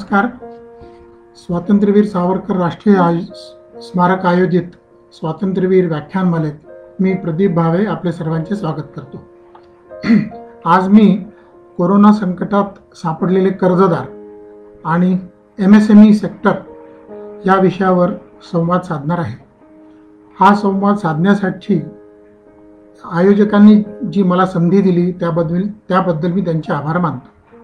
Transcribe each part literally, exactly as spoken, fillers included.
नमस्कार. स्वातंत्र्यवीर सावरकर राष्ट्रीय स्मारक आयोजित स्वातंत्र्यवीर व्याख्यानमालेत मी प्रदीप भावे आपले सर्वांचे स्वागत करतो. आज मी कोरोना संकटात सापडलेले कर्जदार आणि M S M E sector या विषयावर संवाद साधणार आहे. हा संवाद साधण्यासाठी आयोजकांनी जी मला संधी दिली त्याबद्दल त्याबद्दल मी त्यांचे आभार मानतो.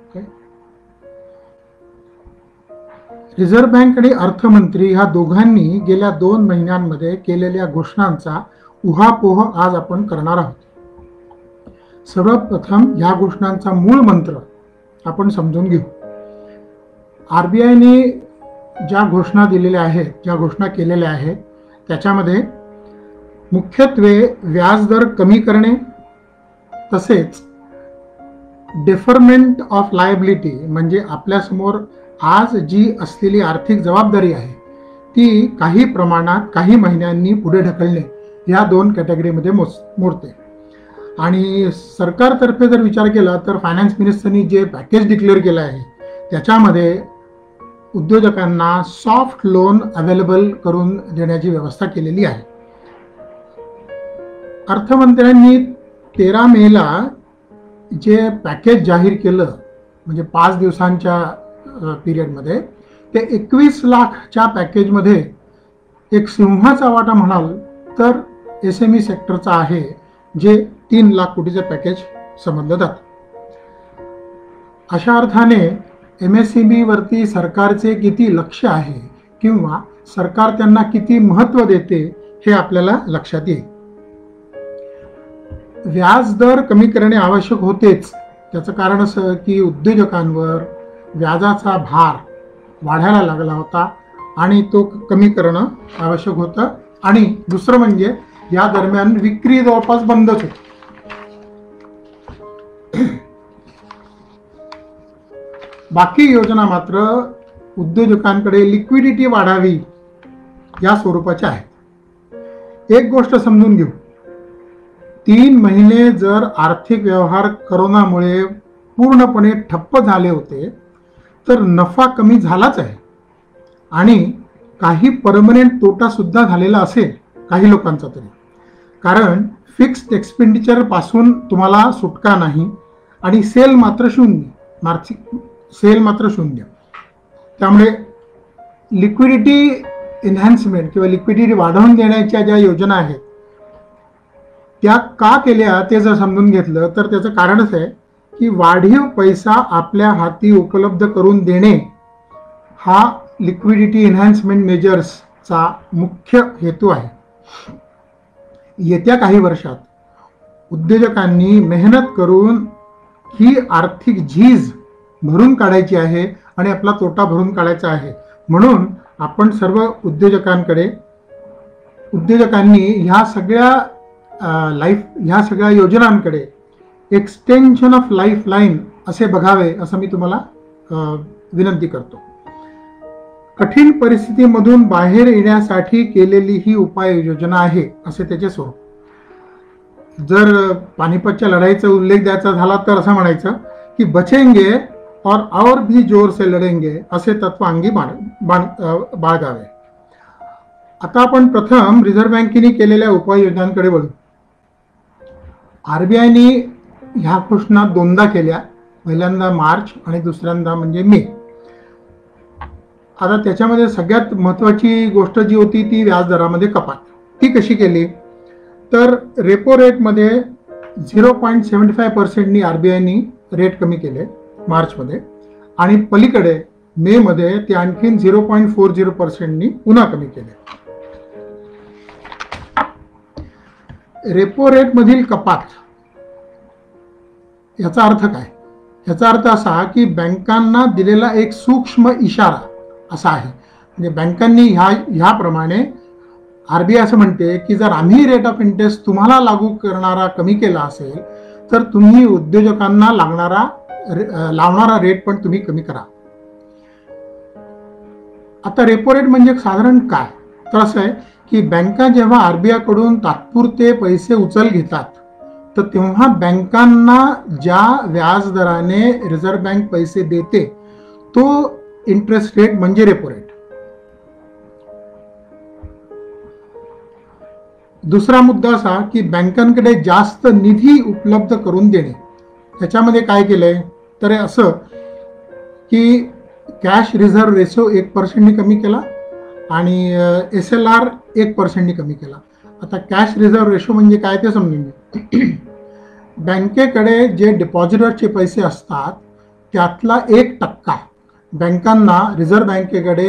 रिझर्व्ह बँक आणि अर्थमंत्री ह्या दोघांनी गेल्या दोन महिन्यांमध्ये केलेल्या घोषणांचा उहापोह आज आपण करणार आहोत. सर्वप्रथम ह्या घोषणांचा मूळ मंत्र आपण समजून घेऊ. आरबीआयने ज्या घोषणा दिलेल्या आहेत, ज्या घोषणा केलेल्या आहेत त्याच्यामध्ये मुख्यत्वे व्याजदर कमी करणे, तसेच डेफरमेंट ऑफ लायबिलिटी म्हणजे आपल्यासमोर आज जी असलेली आर्थिक जबाबदारी आहे ती काही प्रमाणात काही महिन्यांनी पुढे ढकलणे या दोन कॅटेगरीमध्ये मोडते. आणि सरकारतर्फे जर विचार केला तर फायनान्स मिनिस्टरनी जे पॅकेज डिक्लेअर केलं आहे त्याच्यामध्ये उद्योजकांना सॉफ्ट लोन अवेलेबल करून देण्याची व्यवस्था केलेली आहे. अर्थमंत्र्यांनी तेरा मेला जे पॅकेज जाहीर केलं म्हणजे पाच दिवसांच्या पिरियडमध्ये, ते एकवीस लाखच्या पॅकेजमध्ये एक सिंहाचा वाटा म्हणाल तर एस एम ई सेक्टरचा आहे, जे तीन लाख कोटीचे पॅकेज समजलं जातं. अशा अर्थाने एम एस एम ई वरती सरकारचे किती लक्ष आहे किंवा सरकार त्यांना किती महत्त्व देते हे आपल्याला लक्षात येईल. व्याजदर कमी करणे आवश्यक होतेच. त्याचं कारण असं की उद्योजकांवर व्याजाचा भार वाढायला लागला होता आणि तो कमी करणं आवश्यक होतं. आणि दुसरं म्हणजे या दरम्यान विक्री जवळपास बंदच होती. बाकी योजना मात्र उद्योजकांकडे लिक्विडिटी वाढावी या स्वरूपाच्या आहेत. एक गोष्ट समजून घेऊ. तीन महिने जर आर्थिक व्यवहार कोरोनामुळे पूर्णपणे ठप्प झाले होते तर नफा कमी झालाच आहे आणि काही परमनंट तोटा सुद्धा झालेला असेल काही लोकांचा तरी. कारण फिक्स्ड एक्सपेंडिचर पासून तुम्हाला सुटका नाही आणि सेल मात्र शून्य, मार्चिक सेल मात्र शून्य. त्यामुळे लिक्विडिटी एन्हान्समेंट किंवा लिक्विडिटी वाढवून देण्याच्या ज्या योजना आहेत त्या का केल्या ते जर समजून घेतलं तर त्याचं कारणच आहे की वाढीव पैसा आपल्या हाती उपलब्ध करून देणे हा लिक्विडिटी एन्हान्समेंट मेजर्सचा मुख्य हेतू आहे. येत्या काही वर्षात उद्योजकांनी मेहनत करून ही आर्थिक झीज भरून काढायची आहे आणि आपला तोटा भरून काढायचा आहे. म्हणून आपण सर्व उद्योजकांकडे उद्योजकांनी ह्या सगळ्या लाईफ ह्या सगळ्या योजनांकडे एक्सटेन्शन ऑफ लाईफ लाईन असे बघावे असं मी तुम्हाला विनंती करतो. कठीण परिस्थितीमधून बाहेर येण्यासाठी केलेली ही उपाययोजना आहे असे त्याचे स्वरूप. जर पानिपतच्या लढाईचा उल्लेख द्यायचा झाला तर असं म्हणायचं की बचेंगे और और भी जोर से लढेंगे असे तत्व अंगी बाळगावे. आता आपण प्रथम रिझर्व्ह बँकेने केलेल्या उपाययोजनांकडे वळू. आरबीआयने ह्या घोषणा दोनदा केल्या, पहिल्यांदा मार्च आणि दुसऱ्यांदा म्हणजे मे. आता त्याच्यामध्ये सगळ्यात महत्त्वाची गोष्ट जी होती ती व्याजदरामध्ये कपात. ती कशी केली तर रेपो रेटमध्ये झिरो पॉईंट सेवन्टी फाय पर्सेंटनी आरबीआयनी रेट कमी केले मार्चमध्ये आणि पलीकडे मे मध्ये ते आणखीन झिरो पॉईंट फोर झिरो पर्सेंटनी पुन्हा कमी केले. रेपो रेट मधील कपात याचा अर्थ काय? याचा अर्थ असा की बँकांना दिलेला एक सूक्ष्म इशारा असा आहे. म्हणजे बँकांनी ह्या ह्याप्रमाणे आरबीआय असं म्हणते की जर आम्ही रेट ऑफ इंटरेस्ट तुम्हाला लागू करणारा कमी केला असेल तर तुम्ही उद्योजकांना लागणारा लावणारा रेट पण तुम्ही कमी करा. आता रेपो रेट म्हणजे साधारण काय तर असं आहे की बँका जेव्हा आरबीआय कडून तात्पुरते पैसे उचल घेतात तर तेव्हा बँकांना ज्या व्याजदराने रिझर्व्ह बँक पैसे देते तो इंटरेस्ट रेट म्हणजे रेपो रेट. दुसरा मुद्दा असा की बँकांकडे जास्त निधी उपलब्ध करून देणे. त्याच्यामध्ये काय केलंय तर असं की कॅश रिझर्व्ह रेशो एक पर्सेंटनी कमी केला आणि एस एल आर एक पर्सेंटनी कमी केला. आता कॅश रिझर्व्ह रेशो म्हणजे काय ते समजून घ्या. बँकेकडे जे डिपॉझिटरचे पैसे असतात त्यातला एक टक्का बँकांना रिझर्व्ह बँकेकडे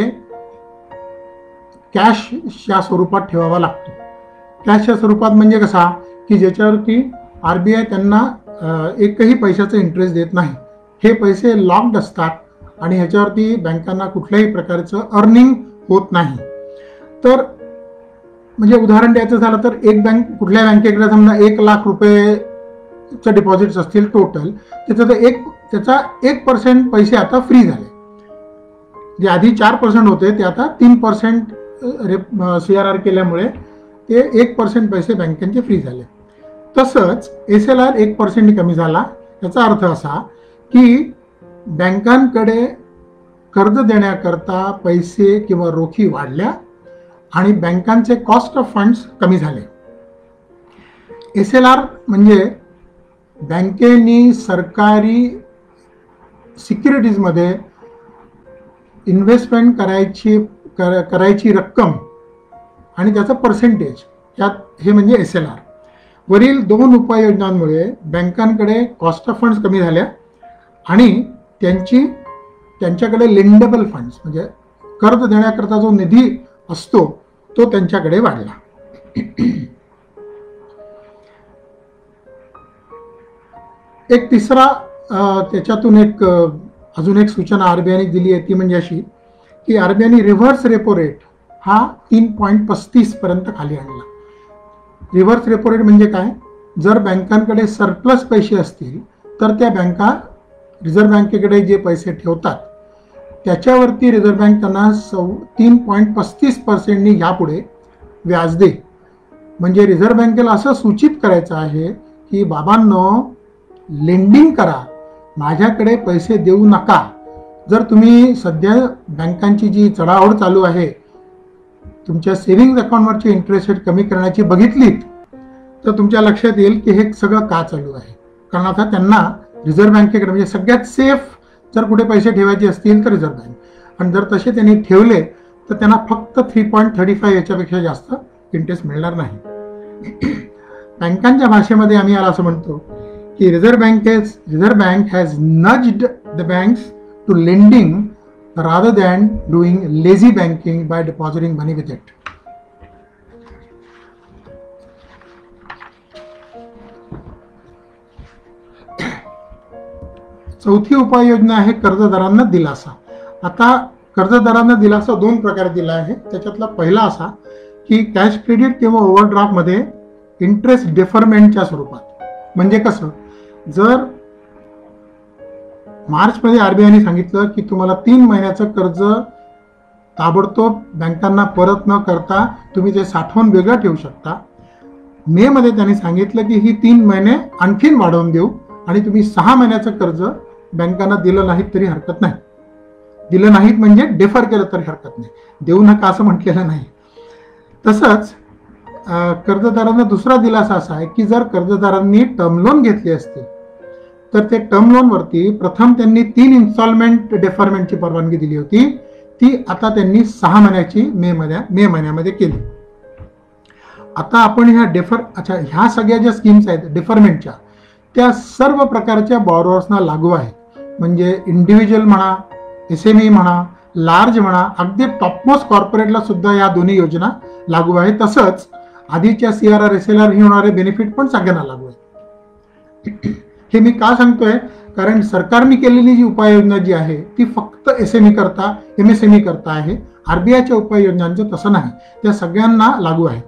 कॅशच्या स्वरूपात ठेवावा लागतो. कॅशच्या स्वरूपात म्हणजे कसा की ज्याच्यावरती आरबीआय त्यांना एकही पैशाचा इंटरेस्ट देत नाही. हे पैसे लॉक्ड असतात आणि ह्याच्यावरती बँकांना कुठल्याही प्रकारचं अर्निंग होत नाही. तर म्हणजे उदाहरण द्यायचं झालं तर एक बँक कुठल्या बँकेकडे समजा एक लाख रुपयेचं डिपॉझिट्स असतील टोटल, त्याचं एक त्याचा एक पर्सेंट पैसे आता फ्री झाले. जे आधी चार पर्सेंट होते ते आता तीन पर्सेंट सी आर आर केल्यामुळे ते एक पर्सेंट पैसे बँकांचे फ्री झाले. तसंच एस एल आर एक पर्सेंट कमी झाला. याचा अर्थ असा की बँकांकडे कर्ज देण्याकरता पैसे किंवा रोखी वाढल्या आणि बँकांचे कॉस्ट ऑफ फंड्स कमी झाले. एस एल आर म्हणजे बँकेनी सरकारी सिक्युरिटीजमध्ये इन्व्हेस्टमेंट करायची कर, करायची रक्कम आणि त्याचं पर्सेंटेज यात हे म्हणजे एस एल आर. वरील दोन उपाययोजनांमुळे बँकांकडे कॉस्ट ऑफ फंड्स कमी झाल्या आणि त्यांची त्यांच्याकडे लेंडेबल फंड्स म्हणजे कर्ज देण्याकरता जो निधी असतो तो त्यांच्याकडे वाढला. एक तिसरा त्याच्यातून एक अजून एक सूचना आरबीआयने दिली आहे ती म्हणजे अशी की आरबीआयने रिव्हर्स रेपो रेट हा तीन पॉईंट पस्तीस पर्यंत खाली आणला. रिव्हर्स रेपो रेट म्हणजे काय, जर बँकांकडे सरप्लस पैसे असतील तर त्या बँका रिझर्व्ह बँकेकडे जे पैसे ठेवतात त्याच्यावरती रिझर्व्ह बँक त्यांना सौ तीन पॉईंट पस्तीस पर्सेंटनी यापुढे व्याज दे. म्हणजे रिझर्व्ह बँकेला असं सूचित करायचं आहे की बाबांनो लेंडिंग करा, माझ्याकडे पैसे देऊ नका. जर तुम्ही सध्या बँकांची जी चढाओढ चालू आहे तुमच्या सेव्हिंग्ज अकाउंटवरची इंटरेस्ट रेट कमी करण्याची बघितलीत तर तुमच्या लक्षात येईल की हे सगळं का चालू आहे. कारण आता त्यांना रिझर्व्ह बँकेकडे म्हणजे सगळ्यात सेफ जर कुठे पैसे ठेवायचे असतील तर रिझर्व्ह बँक, आणि जर तसे त्यांनी ठेवले तर त्यांना फक्त थ्री पॉईंट थर्टी फाईव्ह याच्यापेक्षा जास्त इंटरेस्ट मिळणार नाही. बँकांच्या भाषेमध्ये आम्ही याला असं म्हणतो की reserve bank reserve bank has nudged the banks to lending rather than doing lazy banking by depositing money with it. चौथी उपाययोजना आहे कर्जदारांना दिलासा. आता कर्जदारांना दिलासा दोन प्रकारे दिला आहे. त्याच्यातला पहिला असा की कॅश क्रेडिट किंवा ओव्हरड्राफ्ट मध्ये इंटरेस्ट डिफरमेंटच्या स्वरूपात. म्हणजे कसं, जर मार्चमध्ये आरबीआयने सांगितलं की तुम्हाला तीन महिन्याचं कर्ज ताबडतोब बँकांना परत न करता तुम्ही ते साठवून वेगळं ठेवू शकता. मे मध्ये त्यांनी सांगितलं की ही तीन महिने आणखीन वाढवून देऊ आणि तुम्ही सहा महिन्याचं कर्ज बँकांना दिलं नाहीत तरी हरकत नाही. दिलं नाहीत म्हणजे डेफर केलं तरी हरकत नाही, देऊ नका असं म्हटलेलं नाही. तसंच कर्जदारांना दुसरा दिलासा असा आहे की जर कर्जदारांनी टर्म लोन घेतली असती तर ते टर्म लोनवरती प्रथम त्यांनी तीन इन्स्टॉलमेंट डेफरमेंटची परवानगी दिली होती, ती आता त्यांनी सहा महिन्याची मे महिन्या मे महिन्यामध्ये केली. आता आपण ह्या डेफर अच्छा ह्या सगळ्या ज्या स्कीम्स आहेत डेफरमेंटच्या त्या सर्व प्रकारच्या बॉरोअर्सना लागू आहेत. म्हणजे इंडिव्हिज्युअल म्हणा, एस एम ई म्हणा, लार्ज म्हणा, अगदी टॉपमोस्ट कॉर्पोरेटला सुद्धा या दोन्ही योजना लागू आहेत. तसंच आधीच्या C R R S L R ही होणारे बेनिफिट पण सगळ्यांना लागू आहेत. हे मी का सांगतोय, कारण सरकारने केलेली जी उपाययोजना जी आहे ती फक्त एस एम ई करता एम एस एम ई करता आहे. आरबीआयच्या उपाययोजनांचं तसं नाही, त्या सगळ्यांना लागू आहे.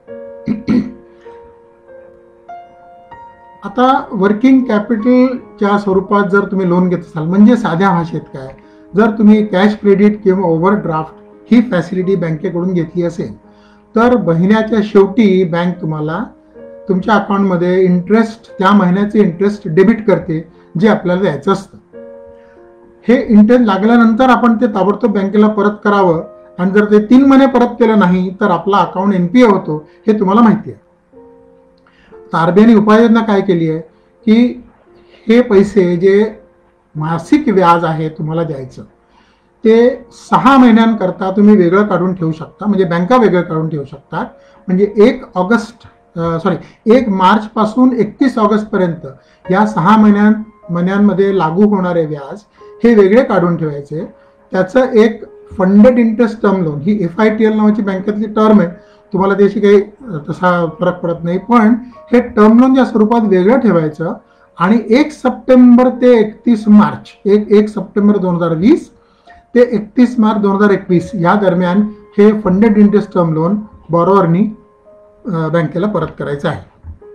आता वर्किंग कॅपिटलच्या स्वरूपात जर तुम्ही लोन घेत असाल, म्हणजे साध्या भाषेत काय, जर तुम्ही कॅश क्रेडिट किंवा ओव्हरड्राफ्ट ही फॅसिलिटी बँकेकडून घेतली असेल तर महिन्याच्या शेवटी बँक तुम्हाला तुमच्या अकाउंटमध्ये इंटरेस्ट त्या महिन्याचे इंटरेस्ट डेबिट करते जे आपल्याला द्यायचं असतं. हे इंटरेस्ट लागल्यानंतर आपण ते ताबडतोब बँकेला परत करावं, आणि जर ते तीन महिने परत केलं नाही तर आपला अकाउंट एनपीए होतो, हे तुम्हाला माहिती आहे. तर आरबीआयने उपाययोजना काय केली आहे की हे पैसे जे मासिक व्याज आहे तुम्हाला द्यायचं ते सहा महिन्यांकरता तुम्ही वेगळं काढून ठेवू शकता, म्हणजे बँका वेगळं काढून ठेवू शकतात. म्हणजे एक ऑगस्ट सॉरी एक मार्च पासून एकतीस ऑगस्ट पर्यंत या सहा महिन्यां महिन्यांमध्ये लागू होणारे व्याज हे वेगळे काढून ठेवायचे. त्याचं एक फंडेड इंटरेस्ट टर्म लोन, ही एफ आय टी एल नावाची बँकेतली टर्म आहे, तुम्हाला त्याची काही तसा फरक पडत नाही, पण हे टर्म लोन या स्वरूपात वेगळं ठेवायचं. आणि एक सप्टेंबर ते एकतीस मार्च एक एक सप्टेंबर दोन हजार वीस ते एकतीस मार्च दोन हजार एकवीस या दरम्यान हे फंडेड इंटरेस्ट टर्म लोन बॉरोअरनी बँकेला परत करायचं आहे.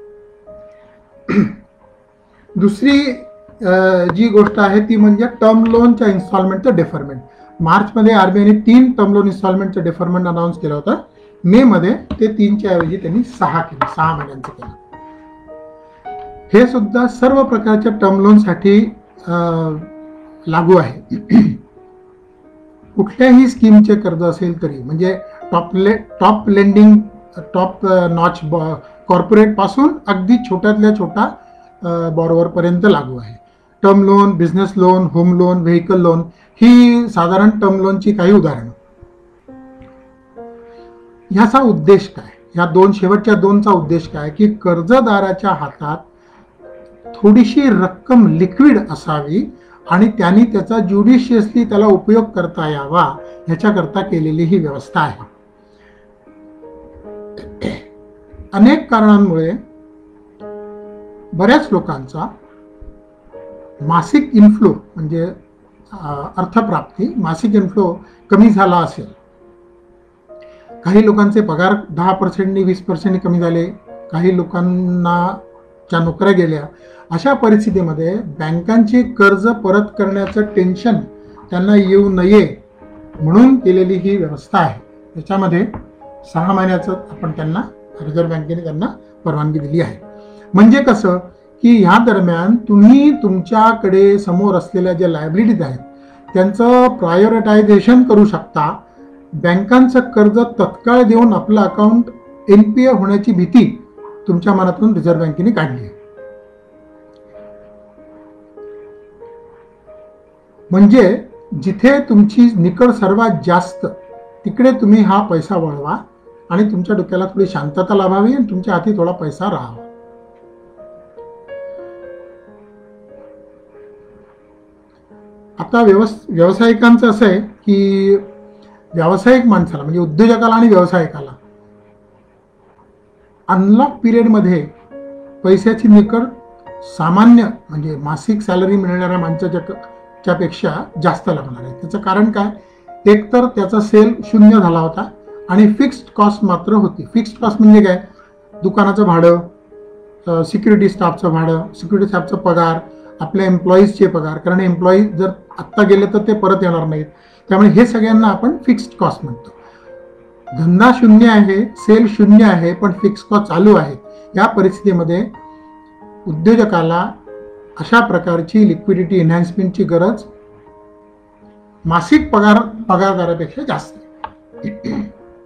दुसरी जी गोष्ट आहे ती म्हणजे टर्म लोनच्या इन्स्टॉलमेंटचं डेफरमेंट. मार्चमध्ये आरबीआयने तीन टर्म लोन इन्स्टॉलमेंटचं डेफरमेंट अनाऊन्स केलं होतं. मे मध्ये ते तीनच्या ऐवजी त्यांनी सहा केलं, सहा महिन्यांचं केलं. हे सुद्धा सर्व प्रकारच्या टर्म लोनसाठी लागू आहे. कुठल्याही स्कीमचे कर्ज असेल तरी, म्हणजे टॉप ले top lending top notch corporate पासून अगदी छोट्यातल्या छोटा बॉरोवर पर्यंत लागू आहे. Term loan, business loan, home loan, vehicle loan ही साधारण टर्म लोनची काही उदाहरणं. ह्याचा उद्देश काय, ह्या दोन शेवटच्या दोनचा उद्देश काय की कर्जदाराच्या हातात थोडीशी रक्कम लिक्विड असावी आणि त्यांनी त्याचा ज्युडिशियसली त्याला उपयोग करता यावा ह्याच्याकरता केलेली ही व्यवस्था आहे. अनेक कारणांमुळे बऱ्याच लोकांचा मासिक इन्फ्लो म्हणजे अर्थप्राप्ती मासिक इन्फ्लो कमी झाला असेल. काही लोकांचे पगार दहा पर्सेंटनी वीस पर्सेंटनी कमी झाले, काही लोकांना च्या नोकऱ्या गेल्या. अशा परिस्थितीमध्ये बँकांची कर्ज परत करण्याचं टेन्शन त्यांना येऊ नये म्हणून केलेली ही व्यवस्था आहे. त्याच्यामध्ये सहा महिन्याचं आपण त्यांना रिझर्व्ह बँकेने त्यांना परवानगी दिली आहे. म्हणजे कसं की ह्या दरम्यान तुम्ही तुमच्याकडे समोर असलेल्या ज्या लायबिलिटीज आहेत त्यांचं प्रायोरिटायझेशन करू शकता. बँकांचं कर्ज तत्काळ देऊन आपलं अकाउंट एनपीए होण्याची भीती तुमच्या मनातून रिझर्व्ह बँकेने काढली आहे. म्हणजे जिथे तुमची निकड सर्वात जास्त तिकडे तुम्ही हा पैसा वळवा आणि तुमच्या डोक्याला थोडी शांतता लाभावी आणि तुमच्या हाती थोडा पैसा राहावा. आता व्यवस व्यावसायिकांचं असं आहे की व्यावसायिक माणसाला म्हणजे उद्योजकाला आणि व्यावसायिकाला अनलॉक पिरियडमध्ये पैशाची निकड सामान्य म्हणजे मासिक सॅलरी मिळणाऱ्या माणसाच्या पेक्षा जास्त लागणार आहे. त्याचं कारण काय, एक तर त्याचा सेल शून्य झाला होता आणि फिक्स्ड कॉस्ट मात्र होती. फिक्स्ड कॉस्ट म्हणजे काय, दुकानाचं भाडं, सिक्युरिटी स्टाफचं भाडं, सिक्युरिटी स्टाफचा पगार, आपल्या एम्प्लॉईजचे पगार, कारण एम्प्लॉई जर आत्ता गेले तर ते परत येणार नाहीत, त्यामुळे हे सगळ्यांना आपण फिक्स्ड कॉस्ट म्हणतो. धंदा शून्य आहे, सेल शून्य आहे, पण फिक्स्ड कॉस्ट चालू आहे. या परिस्थितीमध्ये उद्योजकाला अशा प्रकारची लिक्विडिटी एनहान्समेंटची गरज मासिक पगार पगारदारापेक्षा जास्त आहे.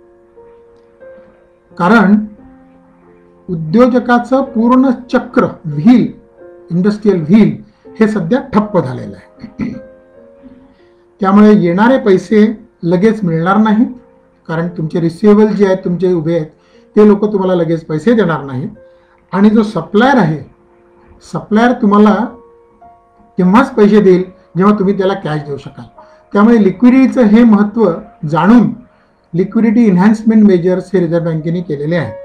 कारण उद्योजकाचं पूर्ण चक्र व्हील इंडस्ट्रियल व्हील हे सध्या ठप्प झालेलं आहे. त्यामुळे येणारे पैसे लगेच मिळणार नाहीत, कारण तुमचे रिसिवेबल जे आहेत तुमचे उभे आहेत ते लोक तुम्हाला लगेच पैसे देणार नाहीत. आणि जो सप्लायर आहे, सप्लायर तुम्हाला तेव्हाच पैसे देईल जेव्हा तुम्ही त्याला कॅश देऊ शकाल. त्यामुळे लिक्विडिटीचं हे महत्त्व जाणून लिक्विडिटी एनहान्समेंट मेजर्स हे रिझर्व्ह बँकेने केलेले आहेत.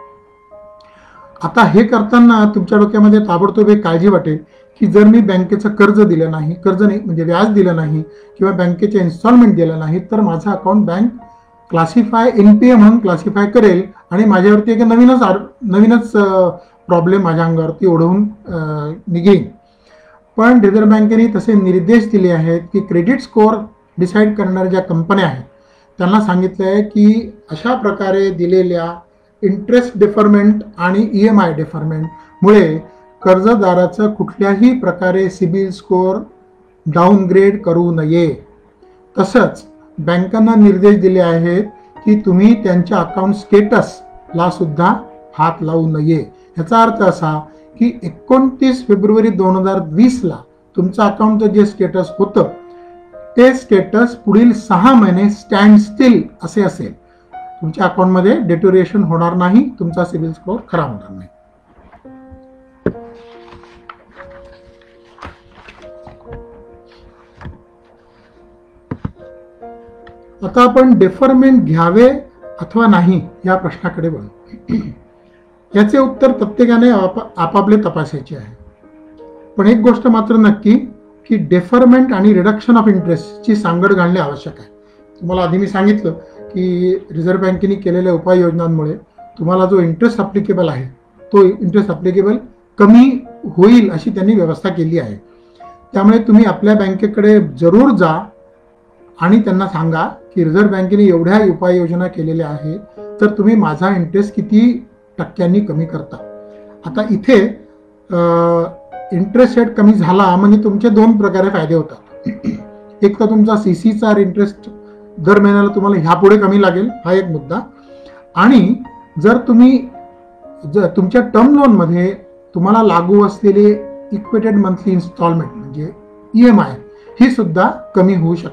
आता हे करताना तुमच्या डोक्यामध्ये ताबडतोब एक काळजी वाटेल की जर मी बँकेचं कर्ज दिलं नाही, कर्ज नाही म्हणजे व्याज दिलं नाही किंवा बँकेचे इन्स्टॉलमेंट दिलं नाही तर माझं अकाउंट बँक क्लासिफाय एनपीए म्हणून क्लासिफाय करेल आणि माझ्यावरती एक नवीनच नवीनच प्रॉब्लेम माझ्या अंगावरती ओढवून निघेल. पण रिझर्व्ह बँकेने तसे निर्देश दिले आहेत की क्रेडिट स्कोअर डिसाईड करणाऱ्या ज्या कंपन्या आहेत त्यांना सांगितलं आहे की अशा प्रकारे दिलेल्या इंटरेस्ट डेफरमेंट आणि ई एम आय डेफरमेंटमुळे कर्जदाराचं कुठल्याही प्रकारे सिबिल स्कोअर डाऊनग्रेड करू नये. तसंच बँकांना निर्देश दिले आहेत की तुम्ही त्यांच्या अकाउंट स्टेटसला सुद्धा हात लावू नये. याचा अर्थ असा की एकोणतीस फेब्रुवारी दोन हजार वीसला तुमचं अकाउंटचं जे स्टेटस होतं ते स्टेटस पुढील सहा महिने स्टँड स्टिल असे असेल. तुमच्या अकाउंटमध्ये डेटोरिएशन होणार नाही, तुमचा सिबिल स्कोअर खराब होणार नाही. आता आपण डेफरमेंट घ्यावे अथवा नाही या प्रश्नाकडे वळू. याचे उत्तर प्रत्येकाने आपापले तपासायचे आहे. पण एक गोष्ट मात्र नक्की की डेफरमेंट आणि रिडक्शन ऑफ इंटरेस्टची सांगड घालणे आवश्यक आहे. तुम्हाला आधी मी सांगितलं की रिझर्व्ह बँकेने केलेल्या उपाययोजनांमुळे तुम्हाला जो इंटरेस्ट अप्लिकेबल आहे तो इंटरेस्ट अप्लिकेबल कमी होईल अशी त्यांनी व्यवस्था केली आहे. त्यामुळे तुम्ही आपल्या बँकेकडे जरूर जा आणि त्यांना सांगा की रिझर्व्ह बँकेने एवढ्या उपाययोजना केलेल्या आहेत, तर तुम्ही माझा इंटरेस्ट किती टक्क्यांनी कमी करता. आता इथे इंटरेस्ट रेट कमी झाला म्हणजे तुमचे दोन प्रकारे फायदे होतात. एक तर तुमचा सी सीचा इंटरेस्ट दर महिन्याला तुम्हाला ह्यापुढे कमी लागेल, हा एक मुद्दा. आणि जर तुम्ही जर तुमच्या टर्म लोनमध्ये तुम्हाला लागू असलेले इक्वेटेड मंथली इन्स्टॉलमेंट म्हणजे ई एम आय ही सुद्धा कमी होऊ शकते.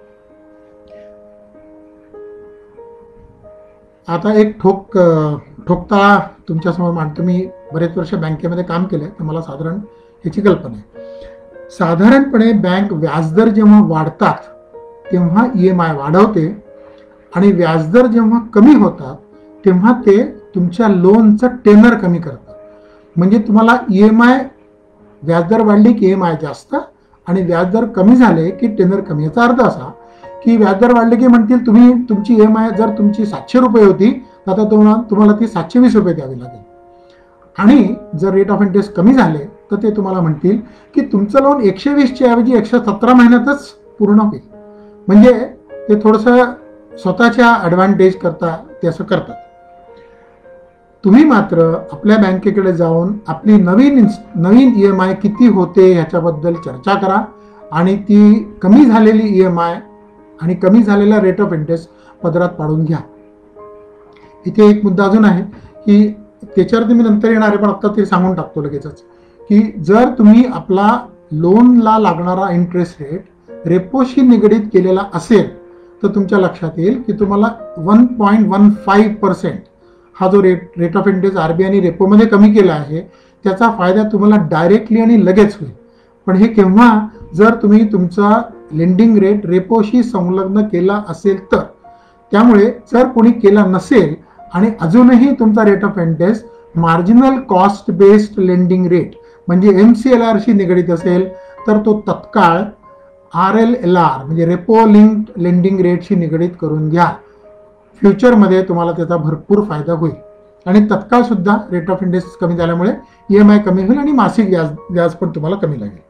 आता एक ठोक ठोकताळा तुमच्यासमोर मांडतो. मी बरेच वर्ष बँकेमध्ये काम केलंय तर मला साधारण ह्याची कल्पना आहे. साधारणपणे बँक व्याजदर जेव्हा वाढतात तेव्हा ई एम आय वाढवते आणि व्याजदर जेव्हा कमी होतात तेव्हा ते तुमच्या लोनचं टेनर कमी करतात. म्हणजे तुम्हाला ई एम आय व्याजदर वाढली की ई एम आय जास्त आणि व्याजदर कमी झाले की टेनर कमी. याचा अर्थ असा की व्याजदर वाढले की म्हणतील तुम्ही तुमची ई एम आय जर तुमची सातशे रुपये होती तर आता तुम्हाला तुम्हाला ती सातशे वीस रुपये द्यावी लागेल. आणि जर रेट ऑफ इंटरेस्ट कमी झाले तर ते तुम्हाला म्हणतील की तुमचं लोन एकशे वीसच्या ऐवजी एकशे सतरा महिन्यातच पूर्ण होईल. म्हणजे ते थोडंसं स्वतःच्या ॲडव्हान्टेज करता ते असं करतात. तुम्ही मात्र आपल्या बँकेकडे जाऊन आपली नवीन नवीन ई एम आय किती होते ह्याच्याबद्दल चर्चा करा आणि ती कमी झालेली ई एम आय आणि कमी झालेला रेट ऑफ इंटरेस्ट पदरात पाडून घ्या. इथे एक मुद्दा अजून आहे की त्याच्यावरती मी नंतर येणार आहे, पण आता ते सांगून टाकतो लगेचच की जर तुम्ही आपला लोनला लागणारा इंटरेस्ट रेट रेपोशी निगडीत केलेला असेल तर तुमच्या लक्षात येईल की तुम्हाला one point one five percent हा जो रेट रेट ऑफ इंटरेस्ट आरबीआयने रेपोमध्ये कमी केला आहे त्याचा फायदा तुम्हाला डायरेक्टली आणि लगेच होईल. पण हे केव्हा, जर तुम्ही तुमचा लेंडिंग रेट रेपोशी संलग्न केला असेल तर. त्यामुळे जर कोणी केला नसेल आणि अजूनही तुमचा rate of interest marginal cost based lending rate म्हणजे एम सी एल आरशी निगडीत असेल तर तो तत्काळ आर एल एल आर म्हणजे रेपो लिंक्ड लेंडिंग रेटशी निगडीत करून घ्या. फ्युचरमध्ये तुम्हाला त्याचा भरपूर फायदा होईल आणि तत्काळ सुद्धा रेट ऑफ इंटरेस्ट कमी झाल्यामुळे ई एम आय कमी होईल आणि मासिक व्याज व्याज पण तुम्हाला कमी लागेल.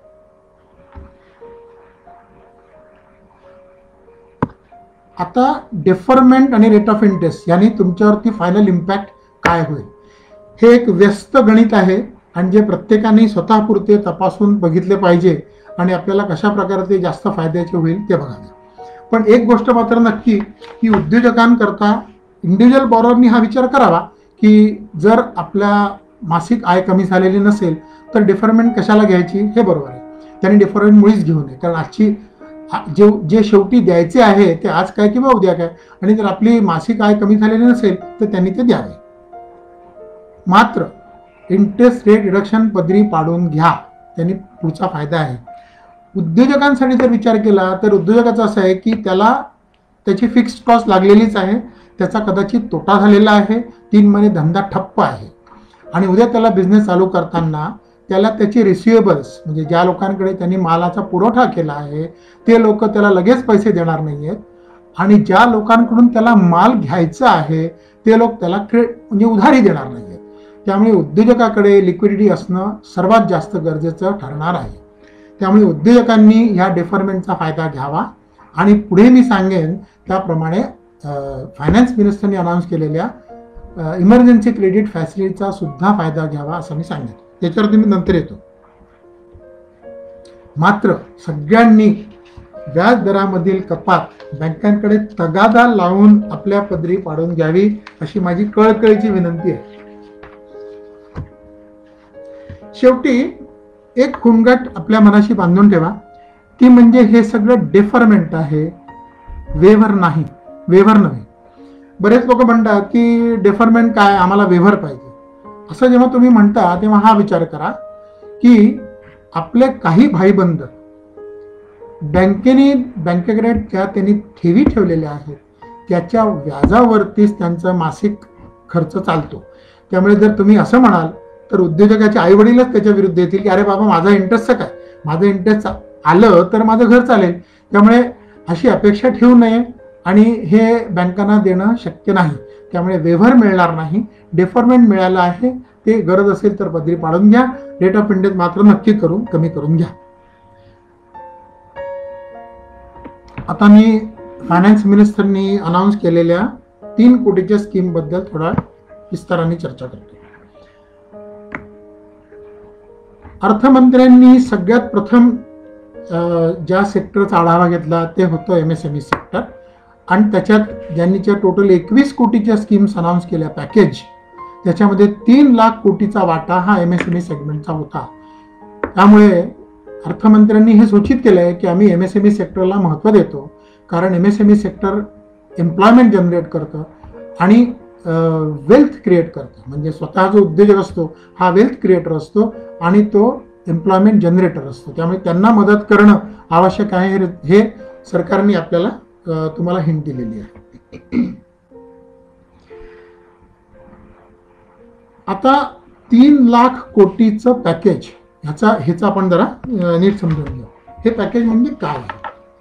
आता डेफरमेंट आणि रेट ऑफ इंटरेस्ट यांनी तुमच्यावरती फायनल इम्पॅक्ट काय होईल हे एक व्यस्त गणित आहे आणि जे प्रत्येकाने स्वतःपुरते तपासून बघितले पाहिजे आणि आपल्याला कशा प्रकारे ते जास्त फायद्याचे होईल ते बघावे. पण एक गोष्ट मात्र नक्की की उद्योजकांकरता इंडिव्हिज्युअल बॉरोअरनी हा विचार करावा की जर आपल्या मासिक आय कमी झालेली नसेल तर डेफरमेंट कशाला घ्यायची हे बरोबर आहे. त्यांनी डेफरमेंट मुळीच घेऊ नये, कारण आजची जे जे शेवटी द्यायचे आहे ते आज काय किंवा उद्या काय, आणि जर आपली मासिक आय कमी झालेली नसेल तर त्यांनी ते द्यावे. मात्र इंटरेस्ट रेट रिडक्शन पदरी पाडून घ्या, त्यांनी पुढचा फायदा आहे. उद्योजकांसाठी जर विचार केला तर उद्योजकाचं असं आहे की त्याला त्याची फिक्स्ड कॉस्ट लागलेलीच आहे, त्याचा कदाचित तोटा झालेला आहे, तीन महिने धंदा ठप्प आहे आणि उद्या त्याला बिझनेस चालू करताना त्याला त्याचे रिसिवेबल्स म्हणजे ज्या लोकांकडे त्यांनी मालाचा पुरवठा केला आहे ते लोक त्याला लगेच पैसे देणार नाही आहेत आणि ज्या लोकांकडून त्याला माल घ्यायचा आहे ते लोक त्याला क्रे म्हणजे उधारी देणार नाही आहेत. त्यामुळे उद्योजकाकडे लिक्विडिटी असणं सर्वात जास्त गरजेचं ठरणार आहे. त्यामुळे उद्योजकांनी ह्या डेफरमेंटचा फायदा घ्यावा आणि पुढे मी सांगेन त्याप्रमाणे फायनान्स मिनिस्टरने अनाऊन्स केलेल्या इमर्जन्सी क्रेडिट फॅसिलिटीचा सुद्धा फायदा घ्यावा असं मी सांगेन. त्याच्यावरती मी नंतर येतो. मात्र सगळ्यांनी व्याज दरामधील कपात बँकांकडे तगादा लावून आपल्या पदरी पाडून घ्यावी अशी माझी कळकळीची विनंती आहे. शेवटी एक खुणगट आपल्या मनाशी बांधून ठेवा, ती म्हणजे हे सगळं डेफरमेंट आहे, वेव्हर नाही. वेव्हर नव्हे. बरेच लोक म्हणतात की डेफरमेंट काय, आम्हाला वेव्हर पाहिजे. असं जेव्हा तुम्ही म्हणता तेव्हा हा विचार करा की आपले काही भाईबंद बँकेने बँकेकडे ज्या त्यांनी ठेवी ठेवलेल्या आहेत त्याच्या व्याजावरतीच त्यांचा मासिक खर्च चालतो. त्यामुळे जर तुम्ही असं म्हणाल तर उद्योजकाचे आई वडीलच त्याच्या विरुद्ध येतील की अरे बाबा माझा इंटरेस्ट काय, माझं इंटरेस्ट आलं तर माझं घर चालेल. त्यामुळे अशी अपेक्षा ठेवू नये आणि हे बँकांना देणं शक्य नाही. त्यामुळे वेव्हर मिळणार नाही, डेफरमेंट मिळालं आहे ते गरज असेल तर पदरी पाडून घ्या, रेट ऑफ इंटरेस्ट मात्र नक्की करून कमी करून घ्या. आता मी फायनान्स मिनिस्टरनी अनाऊन्स केलेल्या तीन कोटीच्या स्कीम बद्दल थोडा विस्ताराने चर्चा करतो. अर्थमंत्र्यांनी सगळ्यात प्रथम ज्या सेक्टरचा आढावा घेतला ते होतं एमएसएमई सेक्टर आणि त्याच्यात ज्यांनी टोटल एकवीस कोटीच्या स्कीम्स अनाऊन्स केल्या पॅकेज, त्याच्यामध्ये तीन लाख कोटीचा वाटा हा एमएसएमई सेगमेंटचा होता. त्यामुळे अर्थमंत्र्यांनी हे सूचित केलं आहे की आम्ही एमएसएमई सेक्टरला महत्त्व देतो, कारण एमएसएमई सेक्टर एम्प्लॉयमेंट जनरेट करतं आणि वेल्थ क्रिएट करतं. म्हणजे स्वतः जो उद्योजक असतो हा वेल्थ क्रिएटर असतो आणि तो एम्प्लॉयमेंट जनरेटर असतो. त्यामुळे त्यांना मदत करणं आवश्यक आहे हे सरकारने आपल्याला तुम्हाला हिंट दिलेली आहे. आता तीन लाख कोटीचं पॅकेज ह्याचा ह्याचा आपण जरा नीट समजून घेऊ. हे पॅकेज म्हणजे काय आहे?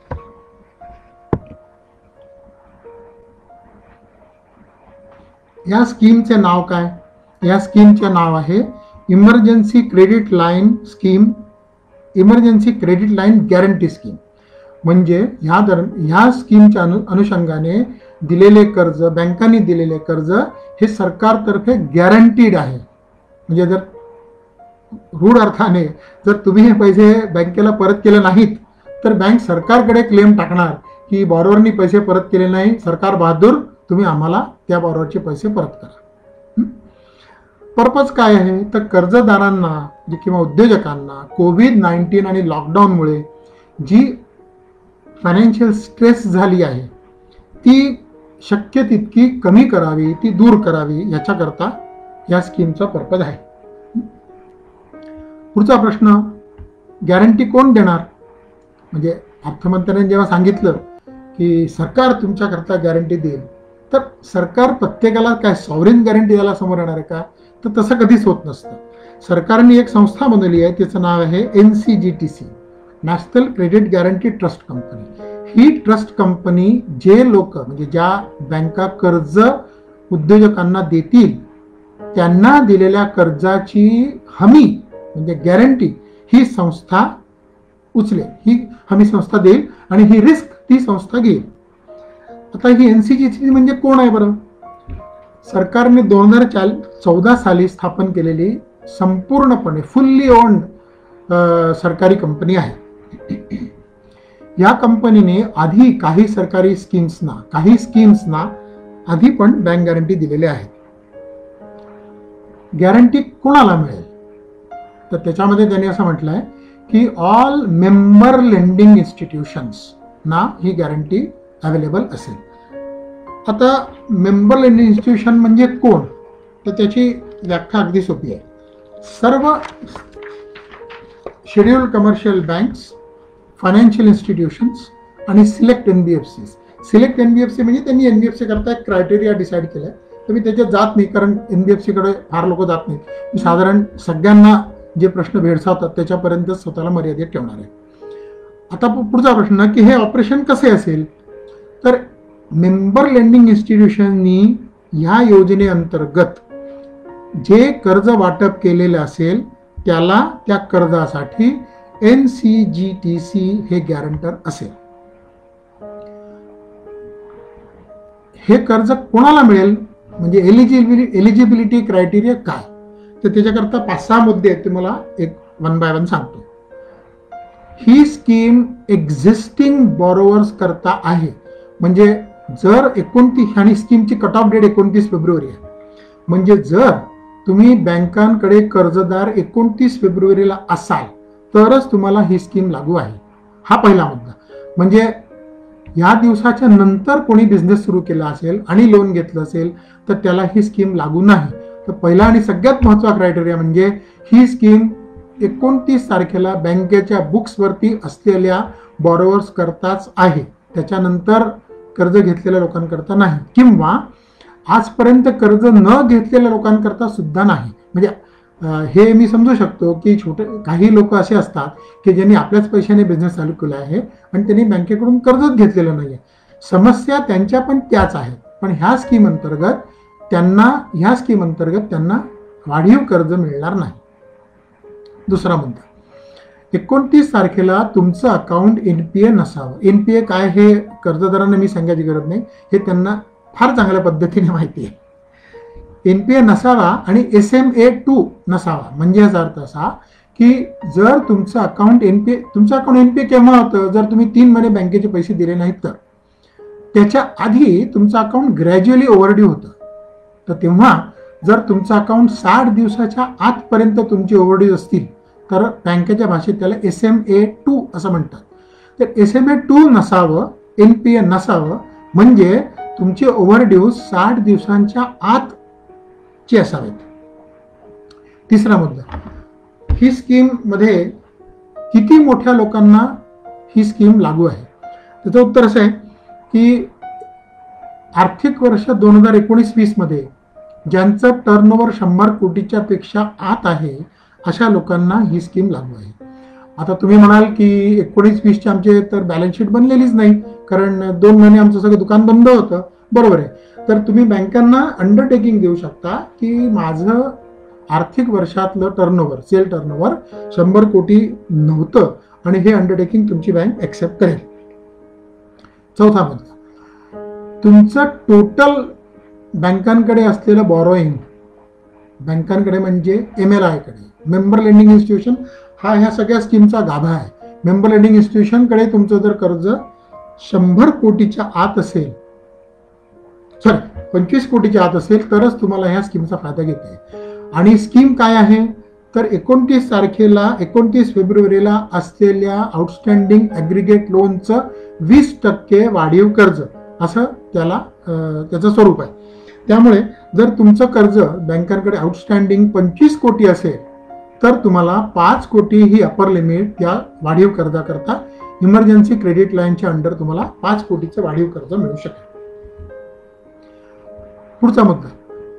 या स्कीमचे नाव काय? या स्कीमचे नाव आहे emergency credit line scheme, emergency credit line guarantee scheme. म्हणजे ह्या दर ह्या स्कीमच्या अनु अनुषंगाने दिलेले कर्ज, बँकांनी दिलेले कर्ज हे सरकारतर्फे गॅरंटीड आहे. म्हणजे जर रूढ अर्थाने जर तुम्ही हे पैसे बँकेला परत केले नाहीत तर बँक सरकारकडे क्लेम टाकणार की बॉरोवरनी पैसे परत केले नाही, सरकार बहादूर, तुम्ही आम्हाला त्या बॉरोवरचे पैसे परत करा. पर्पज काय आहे तर कर्जदारांना किंवा उद्योजकांना कोविड नाईन्टीन आणि लॉकडाऊनमुळे जी फायनान्शियल स्ट्रेस झाली आहे ती शक्य तितकी कमी करावी, ती दूर करावी, याच्याकरता या स्कीमचा पर्पज आहे. पुढचा प्रश्न, गॅरंटी कोण देणार? म्हणजे अर्थमंत्र्यांनी जेव्हा सांगितलं की सरकार तुमच्याकरता गॅरंटी देईल, तर सरकार प्रत्येकाला काय सॉवरेन गॅरंटी द्यायला समोर येणार आहे का? तर तसं कधीच होत नसतं. सरकारने एक संस्था बनवली आहे, तिचं नाव आहे N C G T C, national credit guarantee trust company. ही ट्रस्ट कंपनी जे लोक म्हणजे ज्या बँका कर्ज उद्योजकांना देतील त्यांना दिलेल्या कर्जाची हमी म्हणजे गॅरंटी ही संस्था उचलेल, ही हमी संस्था देईल आणि ही रिस्क ती संस्था घेईल. आता ही एनसीजीसी म्हणजे कोण आहे बरं? सरकारने दोन हजार चौदा साली स्थापन केलेली संपूर्णपणे फुल्ली ओन्ड सरकारी कंपनी आहे. या कंपनीने आधी काही सरकारी स्कीम्सना काही स्कीम्सना आधी पण बँक गॅरंटी दिलेले आहेत. गॅरंटी कोणाला मिळेल तर त्याच्यामध्ये त्यांनी असं म्हटलं आहे की ऑल मेंबर लेंडिंग इन्स्टिट्यूशन्स ना ही गॅरंटी अवेलेबल असेल. आता मेंबर लेंडिंग इन्स्टिट्यूशन म्हणजे कोण तर त्याची व्याख्या अगदी सोपी आहे. सर्व scheduled commercial banks, financial institutions आणि सिलेक्ट एनबीएफसी. सिलेक्ट एनबीएफसी म्हणजे त्यांनी एनबीएफसी करता एक क्रायटेरिया डिसाईड केलाय. तर मी त्याच्यात जात नाही कारण एनबीएफसी कडे फार लोक जात नाहीत. मी साधारण सगळ्यांना जे प्रश्न भेडसावतात त्याच्यापर्यंत स्वतःला मर्यादित ठेवणार आहे. आता पुढचा प्रश्न की हे ऑपरेशन कसे असेल तर मेंबर लेंडिंग इन्स्टिट्यूशननी ह्या योजनेअंतर्गत जे कर्ज वाटप केलेलं असेल त्याला त्या कर्जासाठी N C G T C हे गॅरंटर असेल. हे कर्ज कोणाला मिळेल म्हणजे एलिजिबिलिटी एलिजिबिलिटी क्रायटेरिया काय तर त्याच्याकरता पाच सहा मुद्दे आहेत, ते मला एक वन बाय वन सांगतो. ही स्कीम एक्झिस्टिंग बॉरोवर्स करता आहे. म्हणजे जर एकोणतीस आणि स्कीमची कट ऑफ डेट एकोणतीस फेब्रुवारी आहे, म्हणजे जर तुम्ही बँकांकडे कर्जदार एकोणतीस फेब्रुवारीला असाल तरच तुम्हाला ही स्कीम लागू आहे. हा पहिला मुद्दा. म्हणजे या दिवसाच्या नंतर कोणी बिझनेस सुरू केला असेल आणि लोन घेतलं असेल तर त्याला ही स्कीम लागू नाही. तर पहिला आणि सगळ्यात महत्त्वाचा क्रायटेरिया म्हणजे ही स्कीम एकोणतीस तारखेला बँकेच्या बुक्सवरती असलेल्या बॉरोवर्स करताच आहे, त्याच्यानंतर कर्ज घेतलेल्या लोकांकरता नाही, किंवा आजपर्यंत कर्ज न घेतलेल्या लोकांकरता सुद्धा नाही. म्हणजे हे मी समजू शकतो की छोटे काही लोक असे असतात की ज्यांनी आपल्याच पैशाने बिझनेस चालू केला आहे आणि त्यांनी बँकेकडून कर्जच घेतलेलं नाही आहे. समस्या त्यांच्या पण त्याच आहेत, पण ह्या स्कीम अंतर्गत त्यांना ह्या स्कीम अंतर्गत त्यांना वाढीव कर्ज मिळणार नाही. दुसरा मुद्दा, एकोणतीस तारखेला तुमचं अकाउंट एनपीए नसावं. एनपीए काय हे कर्जदारांना मी सांगायची गरज नाही, हे त्यांना फार चांगल्या पद्धतीने माहिती आहे. एनपीए नसावा आणि एस एम ए टू नसावा. म्हणजे याचा अर्थ असा की जर तुमचं अकाउंट एनपीए तुमचं अकाउंट एनपीए केव्हा होतं, जर तुम्ही तीन महिने बँकेचे पैसे दिले नाहीत तर. त्याच्या आधी तुमचं अकाउंट ग्रॅज्युअली ओव्हरड्यू होतं. तर तेव्हा जर तुमचं अकाउंट साठ दिवसाच्या आतपर्यंत तुमची ओव्हरड्यू असतील तर बँकेच्या भाषेत त्याला एस एम ए टू असं म्हणतात. तर एस एम ए टू नसावं, एनपीए नसावं, म्हणजे तुमचे ओव्हरड्यू साठ दिवसांच्या आत चे असावेत. तिसरा मुद्दा, ही स्कीम मध्ये किती मोठ्या लोकांना ही स्कीम लागू आहे. त्याचं उत्तर असं आहे की आर्थिक वर्ष दोन हजार एकोणीस वीस मध्ये ज्यांचं टर्नओव्हर शंभर कोटीच्या पेक्षा आत आहे अशा लोकांना ही स्कीम लागू आहे. आता तुम्ही म्हणाल की एकोणीस वीसचे आमचे तर बॅलन्स शीट बनलेलीच नाही, कारण दोन महिने आमचं सगळं दुकान बंद होतं. बरोबर आहे. तर तुम्ही बँकांना अंडरटेकिंग देऊ शकता की माझं आर्थिक वर्षातलं टर्नओव्हर सेल टर्नओव्हर शंभर कोटी नव्हतं आणि हे अंडरटेकिंग तुमची बँक ऍक्सेप्ट करेल. चौथा मुद्दा, तुमचं टोटल बँकांकडे असलेलं बॉरोईंग, बँकांकडे म्हणजे एम एल आय कडे, मेंबर लेंडिंग इन्स्टिट्यूशन, हा ह्या सगळ्या स्कीमचा गाभा आहे. मेंबर लेंडिंग इन्स्टिट्यूशनकडे तुमचं जर कर्ज शंभर कोटीच्या आत असेल, सॉरी पंचवीस कोटीच्या आत असेल तरच तुम्हाला ह्या स्कीमचा फायदा घेता येईल. आणि स्कीम काय आहे तर एकोणतीस तारखेला एकोणतीस फेब्रुवारीला असलेल्या आउटस्टँडिंग ॲग्रिगेट लोनचं वीस टक्के वाढीव कर्ज असं त्याला त्याचं स्वरूप आहे. त्यामुळे जर तुमचं कर्ज बँकांकडे आउटस्टँडिंग पंचवीस कोटी असेल तर तुम्हाला पाच कोटी ही अपर लिमिट त्या वाढीव कर्जाकरता इमर्जन्सी क्रेडिट लाईनच्या अंडर तुम्हाला पाच कोटीचं वाढीव कर्ज मिळू शकेल. पुढचा मुद्दा,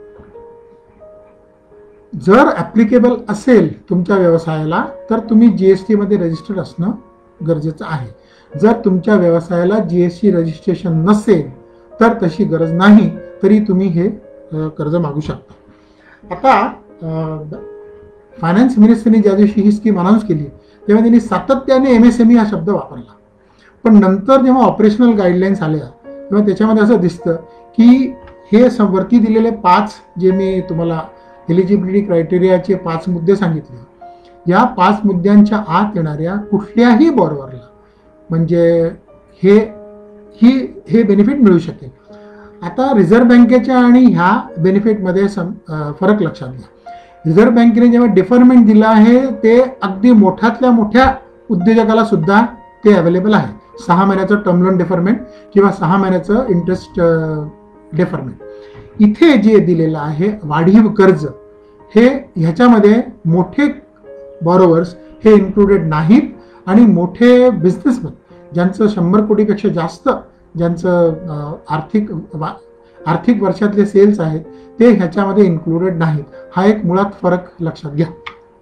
जर ऍप्लिकेबल असेल तुमच्या व्यवसायाला तर तुम्ही जीएसटी मध्ये रजिस्टर्ड असणं गरजेचं आहे. जर तुमच्या व्यवसायाला जीएसटी रजिस्ट्रेशन नसेल तर तशी गरज नाही, तरी तुम्ही हे कर्ज मागू शकता. आता फायनान्स मिनिस्टरने ज्या दिवशी ही स्कीम अनाऊन्स केली तेव्हा त्यांनी सातत्याने एमएसएमई हा शब्द वापरला, पण नंतर जेव्हा ऑपरेशनल गाईडलाईन्स आल्या तेव्हा त्याच्यामध्ये असं दिसतं की हे वरती दिलेले पाच जे मी तुम्हाला एलिजिबिलिटी क्रायटेरियाचे पाच मुद्दे सांगितले, या पाच मुद्द्यांच्या आत येणाऱ्या कुठल्याही बॉरोवरला म्हणजे हे ही हे बेनिफिट मिळू शकेल. आता रिझर्व्ह बँकेच्या आणि ह्या बेनिफिटमध्ये फरक लक्षात घ्या. रिझर्व्ह बँकेने जेव्हा डिफरमेंट दिलं आहे ते अगदी मोठ्यातल्या मोठ्या उद्योजकाला सुद्धा ते अवेलेबल आहे. सहा महिन्याचं टर्म लोन डिफरमेंट किंवा सहा महिन्याचं इंटरेस्ट डिफरमेंट. इथे जे दिलेलं आहे वाढीव कर्ज, हे ह्याच्यामध्ये मोठे बॉरोवर्स हे इन्क्लुडेड नाहीत आणि मोठे बिझनेसमॅन ज्यांचं शंभर कोटीपेक्षा जास्त ज्यांचं आर्थिक आर्थिक वर्षातले सेल्स आहेत ते ह्याच्यामध्ये इन्क्लुडेड नाहीत. हा एक मुळात फरक लक्षात घ्या.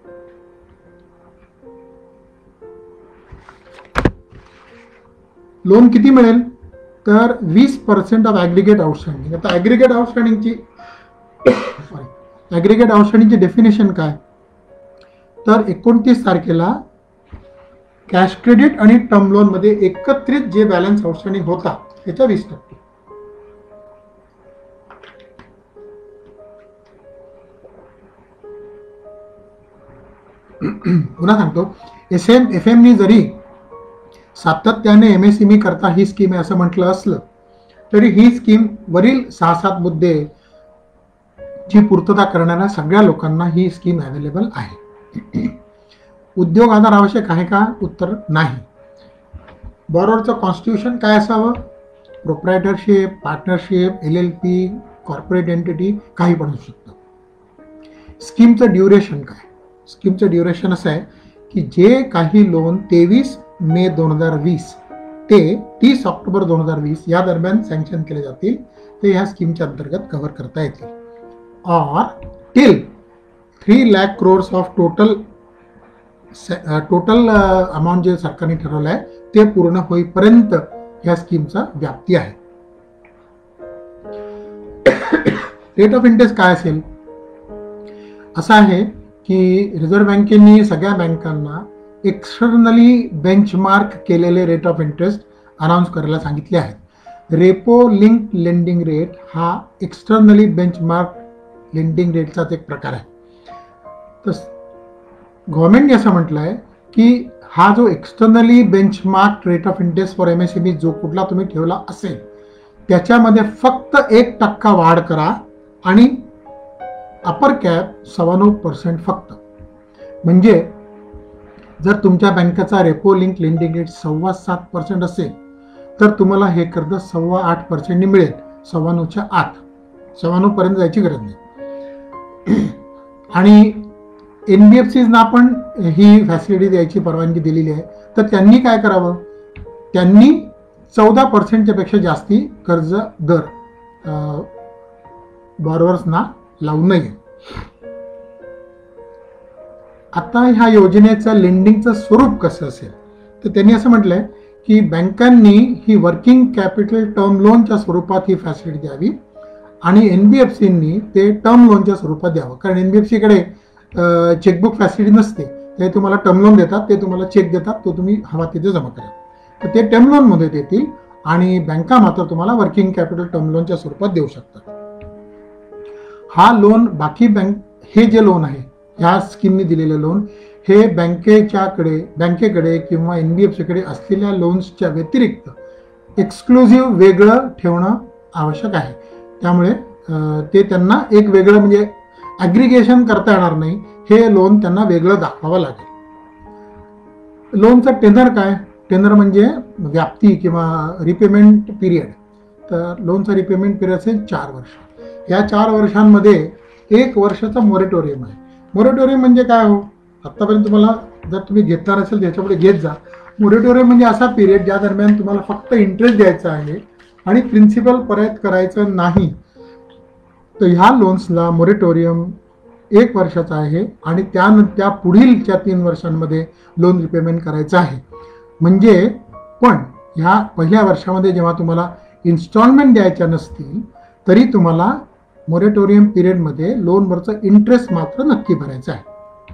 लोन किती मिळेल तर वीस पर्सेंट ऑफ ॲग्रिगेट आउटस्टँडिंग. आता ॲग्रिगेट आउटस्टँडिंगची सॉरी ॲग्रिगेट आउटस्टँडिंगची डेफिनेशन काय तर एकोणतीस तारखेला कॅश क्रेडिट आणि टर्म लोन मध्ये एकत्रित जे बॅलन्स आउटस्टँडिंग होता त्याच्या वीस टक्के. पुन्हा सांगतो, एस एम एफ एमनी जरी सातत्याने एम एस एम ई करता ही स्कीम आहे असं म्हटलं असलं तरी ही स्कीम वरील सहा सात मुद्दे ची पूर्तता करणाऱ्या सगळ्या लोकांना ही स्कीम अवेलेबल आहे. उद्योग आधार आवश्यक आहे का? उत्तर नाही. बॉरोवरचं कॉन्स्टिट्यूशन काय असावं? Proprietorship, partnership, L L P, corporate entity काही पण असू शकतं. स्कीमचं ड्युरेशन काय? स्कीमचं ड्युरेशन असं आहे की जे काही लोन तेवीस मे दोन हजार वीस ते तीस ऑक्टोबर दोन हजार वीस या दरम्यान सँक्शन केले जातील ते ह्या स्कीमच्या अंतर्गत कव्हर करता येतील. Or till three lakh crores of total total amount जे सरकारने ठरवलं आहे ते पूर्ण होईपर्यंत ह्या स्कीमचा व्याप्ती आहे. रेट ऑफ इंटरेस्ट काय असेल? असं आहे की रिझर्व्ह बँकेने सगळ्या बँकांना एक्सटर्नली बेंचमार्क केलेले रेट ऑफ इंटरेस्ट अनाऊन्स करायला सांगितले आहेत. रेपो लिंक लेंडिंग रेट हा एक्सटर्नली बेंचमार्क लेंडिंग रेटचाच एक प्रकार आहे. तर गव्हर्नमेंटने असं म्हटलं आहे की हा जो externally benchmark rate of interest for M S M E जो कुठला तुम्ही ठेवला असेल त्याच्यामध्ये फक्त एक टक्का वाढ करा आणि अपर कॅप सव्वा नऊ पर्सेंट फक्त. म्हणजे जर तुमच्या बँकेचा रेपो लिंक लेंडिंग रेट सव्वा सात पर्सेंट असेल तर तुम्हाला हे कर्ज सव्वा आठ पर्सेंटनी मिळेल. सव्वा नऊच्या आत, सव्वा नऊ पर्यंत जायची गरज नाही. आणि एन बी एफ सीजना पण ही फॅसिलिटी द्यायची परवानगी दिलेली आहे. तर त्यांनी काय करावं? त्यांनी चौदा पर्सेंटच्या पेक्षा जास्ती कर्ज दर बॉरोवर्सना लावू नये. आता ह्या योजनेचं लेंडिंगचं स्वरूप कसं असेल तर त्यांनी असं म्हटलंय की बँकांनी ही वर्किंग कॅपिटल टर्म लोनच्या स्वरूपात ही फॅसिलिटी द्यावी आणि एन बी एफ सीनी ते टर्म लोनच्या स्वरूपात द्यावं. कारण एन बी एफ सीकडे चेकबुक फॅसिलिटी नसते. ते तुम्हाला टर्म लोन देतात, ते तुम्हाला चेक देतात, तो तुम्ही हवा तिथे जमा करा. तर ते टर्म लोनमध्ये देतील आणि बँका मात्र तुम्हाला वर्किंग कॅपिटल टर्म लोनच्या स्वरूपात देऊ शकतात. हा लोन बाकी बँक हे जे लोन आहे ह्या स्कीमने दिलेले लोन हे बँकेच्याकडे बँकेकडे किंवा एन बी एफ सीकडे असलेल्या लोन्सच्या व्यतिरिक्त एक्सक्लुझिव्ह वेगळं ठेवणं आवश्यक आहे. त्यामुळे ते त्यांना एक वेगळं म्हणजे ॲग्रिगेशन करता येणार नाही. हे लोन त्यांना वेगळं दाखवावं लागेल. लोनचं टेनर काय? टेनर म्हणजे व्याप्ती किंवा रिपेमेंट पिरियड. तर लोनचा रिपेमेंट पिरियड असेल चार वर्ष. या चार वर्षांमध्ये एक वर्षाचा मोरेटोरियम आहे. मोरेटोरियम म्हणजे काय हो? आत्तापर्यंत तुम्हाला जर तुम्ही घेतणार असेल त्याच्यापुढे घेत जा. मोरेटोरियम म्हणजे असा पिरियड ज्या दरम्यान तुम्हाला फक्त इंटरेस्ट द्यायचा आहे आणि प्रिन्सिपल परत करायचं नाही. तर ह्या लोन्सला मोरेटोरियम एक वर्षाचा आहे आणि त्यानंतर त्या पुढीलच्या तीन वर्षांमध्ये लोन रिपेमेंट करायचं आहे. म्हणजे पण ह्या पहिल्या वर्षामध्ये जेव्हा तुम्हाला इन्स्टॉलमेंट द्यायच्या नसतील तरी तुम्हाला मोरेटोरियम पिरियडमध्ये लोनवरचं इंटरेस्ट मात्र नक्की भरायचं आहे.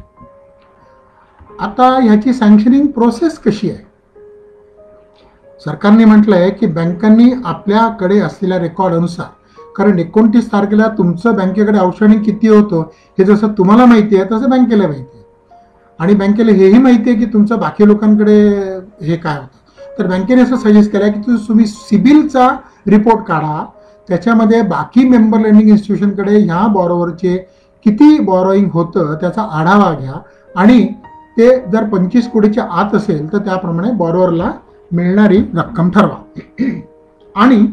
आता ह्याची सँक्शनिंग प्रोसेस कशी आहे? सरकारने म्हटलं आहे की बँकांनी आपल्याकडे असलेल्या रेकॉर्ड अनुसार, कारण एकोणतीस तारखेला तुमचं बँकेकडे आउटस्टँडिंग किती होतं हे जसं तुम्हाला माहिती आहे तसं बँकेला माहिती आहे आणि बँकेला हेही माहिती आहे की तुमचं बाकी लोकांकडे हे काय होतं. तर बँकेने असं सजेस्ट केलं आहे की तुम्ही सिबिलचा रिपोर्ट काढा, त्याच्यामध्ये बाकी मेंबर लेंडिंग इन्स्टिट्यूशनकडे ह्या बॉरोवरचे किती बॉरोईंग होतं त्याचा आढावा घ्या आणि ते जर पंचवीस कोटीच्या आत असेल तर त्याप्रमाणे बॉरोवरला मिळणारी रक्कम ठरवा. आणि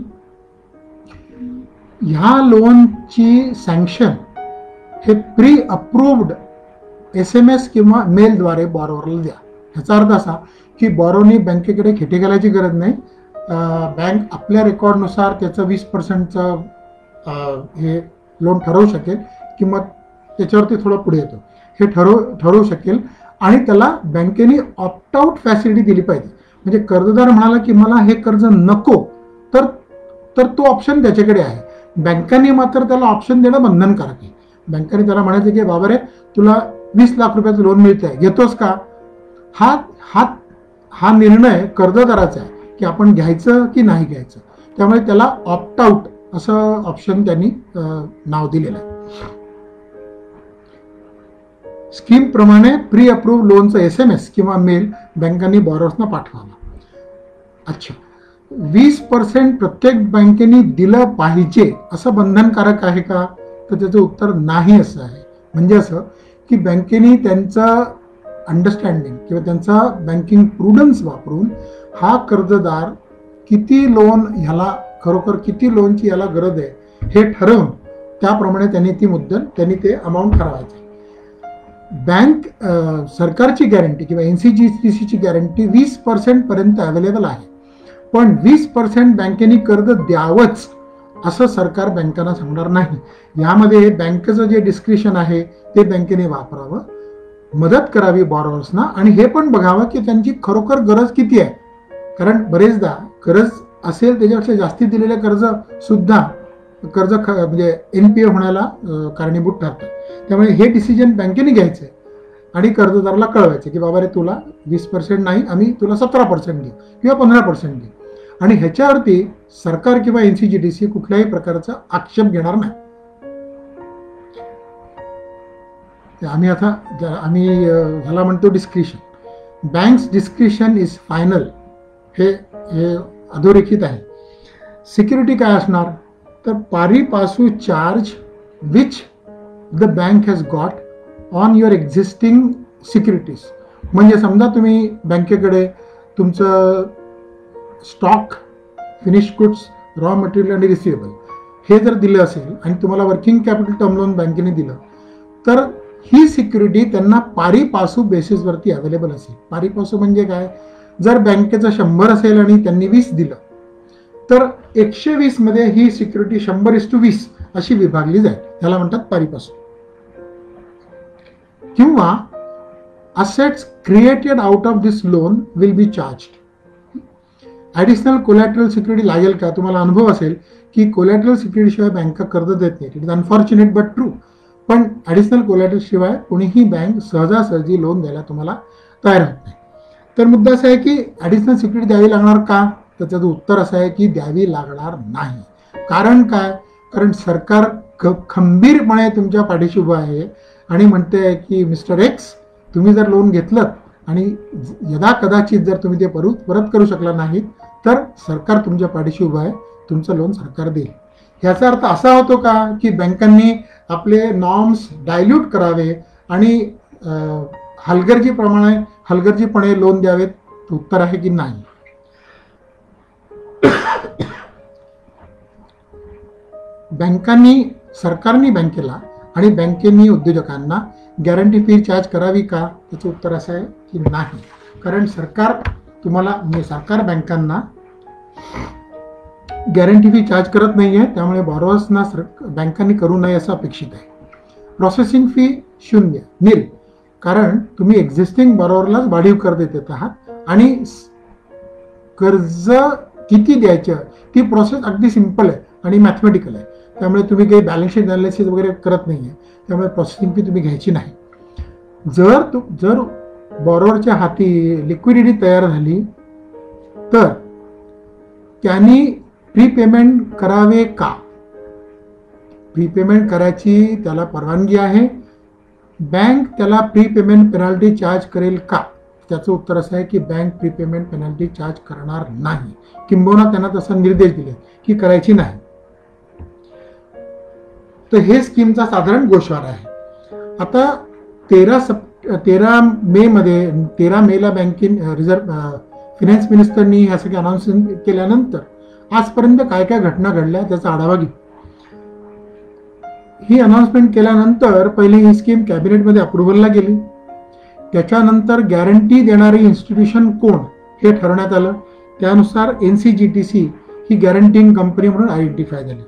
ह्या लोनची सँक्शन हे pre approved S M S किंवा मेलद्वारे बॉरोवरला द्या. ह्याचा अर्थ असा की बॉरोनी बँकेकडे खेटे घालायची गरज नाही. बँक आपल्या रेकॉर्डनुसार त्याचं वीस पर्सेंटचं हे लोन ठरवू शकेल किंवा त्याच्यावरती थोडं पुढे येतो हे ठरवू ठरवू शकेल आणि त्याला बँकेने ऑप्ट आउट फॅसिलिटी दिली पाहिजे. म्हणजे कर्जदार म्हणाला की मला हे कर्ज नको तर तर तो ऑप्शन त्याच्याकडे आहे. बँकांनी मात्र त्याला ऑप्शन देणं बंधनकारक आहे. बँकेने त्याला म्हणायचं की बाबा रे तुला वीस लाख रुपयाचं लोन मिळत आहे, घेतोस का? हा हा हा निर्णय कर्जदाराचा आहे की आपण घ्यायचं की नाही घ्यायचं. त्यामुळे त्याला ऑप्ट आउट असं ऑप्शन त्यांनी नाव दिलेलं आहे. स्कीम प्रमाणे प्री अप्रूव्ह लोनचं एस एम एस किंवा मेल बँकांनी बॉरोवर्सना पाठवावा. अच्छा, वीस पर्सेंट प्रत्येक बँकेने दिलं पाहिजे असं बंधनकारक आहे का? तर त्याचं उत्तर नाही असं आहे. म्हणजे असं की बँकेने त्यांचा अंडरस्टँडिंग किंवा त्यांचा बँकिंग प्रुडन्स वापरून हा कर्जदार किती लोन ह्याला खरोखर किती लोनची याला गरज आहे हे ठरवून त्याप्रमाणे त्यांनी ती मुद्दल त्यांनी ते अमाऊंट ठरवायचे. बँक सरकारची गॅरंटी किंवा एनसीजीटीसीची गॅरंटी वीस पर्सेंट पर्यंत अवेलेबल आहे, पण वीस पर्सेंट बँकेने कर्ज द्यावंच असं सरकार बँकांना सांगणार नाही. यामध्ये बँकेचं जे डिस्क्रिप्शन आहे ते बँकेने वापरावं, मदत करावी बॉरोवर्सना आणि हे पण बघावं की त्यांची खरोखर गरज किती आहे. कारण बरेचदा गरज असेल त्याच्यापेक्षा जास्ती दिलेले कर्ज सुद्धा कर्ज म्हणजे एनपीए होण्याला कारणीभूत ठरतात. त्यामुळे हे डिसिजन बँकेने घ्यायचं आहे आणि कर्जदाराला कळवायचं की बाबा रे तुला वीस पर्सेंट नाही, आम्ही तुला सतरा पर्सेंट देऊ किंवा पंधरा पर्सेंट देऊ. आणि ह्याच्यावरती सरकार किंवा एनसीजीटीसी कुठल्याही प्रकारचा आक्षेप घेणार नाही. आम्ही आता आम्ही ह्याला म्हणतो discretion. Banks discretion is final हे हे अधोरेखित आहे. सिक्युरिटी काय असणार तर pari passu charge which the bank has got on your existing securities. म्हणजे समजा तुम्ही बँकेकडे तुमचं stock, finish goods, raw material आणि रिसिवेबल हे जर दिलं असेल आणि तुम्हाला वर्किंग कॅपिटल टर्म लोन बँकेने दिलं तर ही सिक्युरिटी त्यांना पारी पासू बेसिसवरती अवेलेबल असेल. पारी पासू म्हणजे काय, जर बँकेचं शंभर असेल आणि त्यांनी वीस दिलं तर एकशे वीस मध्ये ही सिक्युरिटी शंभर इस टू वीस अशी विभागली जाईल, त्याला म्हणतात पारी पासू. किंवा assets created out of this loan will be charged. Additional collateral security लागेल का? तुम्हाला अनुभव असेल की कोलॅटरल सिक्युरिटी शिवाय बँका कर्ज देत नाही. It is unfortunate but true. पण ॲडिशनल कोलॅटरल शिवाय कोणीही बँक सहजासहजी लोन द्यायला तुम्हाला तयार होत नाही. तर मुद्दा असा आहे की ॲडिशनल सिक्युरिटी द्यावी लागणार का? तर त्याचं उत्तर असं आहे की द्यावी लागणार नाही. कारण काय? कारण सरकार खंबीरपणे तुमच्या पाठीशी उभं आहे आणि म्हणते की मिस्टर एक्स तुम्ही जर लोन घेतलं आणि यदा कदाचित जर तुम्ही ते परत परत करू शकला नाहीत तर सरकार तुमच्या पाठीशी उभं आहे, तुमचं लोन सरकार देईल. याचा अर्थ असा होतो का की बँकांनी आपले नॉर्म्स डायल्यूट करावे आणि हलगर्जीप्रमाणे हलगर्जीपणे लोन द्यावेत? उत्तर आहे की नाही. बँकांनी सरकारनी बँकेला आणि बँकेनी उद्योजकांना गॅरंटी फी चार्ज करावी का? त्याचं उत्तर असं आहे की नाही. कारण सरकार तुम्हाला म्हणजे सरकार बँकांना गॅरंटी फी चार्ज करत नाही आहे, त्यामुळे बॉरोवर्सना बँकांनी करू नये असं अपेक्षित आहे. प्रोसेसिंग फी शून्य नील, कारण तुम्ही एक्झिस्टिंग बॉरोवरलाच वाढीव कर्ज देत आहात आणि कर्ज किती द्यायचं ती प्रोसेस अगदी सिंपल आहे आणि मॅथमॅटिकल आहे. त्यामुळे तुम्ही काही बॅलन्स शीट अनालिसिस वगैरे करत नाही आहे, त्यामुळे प्रोसेसिंग फी तुम्ही घ्यायची नाही. जर तू जर बॉरोवरच्या हाती लिक्विडिटी तयार झाली तर त्यांनी प्रीपेमेंट करावे का? प्रीपेमेंट करायची त्याला परवानगी आहे. बँक त्याला प्रीपेमेंट पेनल्टी चार्ज करेल का? त्याचं उत्तर असं आहे की बँक प्रीपेमेंट पेनल्टी चार्ज करणार नाही. किंबहुना त्यांना तसा निर्देश दिले की करायची नाही. तर हे स्कीमचा साधारण गोषवारा आहे. आता तेरा सप तेरा मे मध्ये तेरा मेला बँकिंग रिझर्व्ह फिनान्स मिनिस्टरनी ह्या सगळ्या अनाउन्समेंट केल्यानंतर आजपर्यंत काय काय घटना घडल्या त्याचा आढावा घेऊ. ही अनाउन्समेंट केल्यानंतर पहिले ही स्कीम कॅबिनेटमध्ये अप्रुव्हलला गेली. त्याच्यानंतर गॅरंटी देणारी इन्स्टिट्यूशन कोण हे ठरवण्यात आलं. त्यानुसार एनसीजीटीसी ही गॅरंटिंग कंपनी म्हणून आयडेंटिफाय झाली.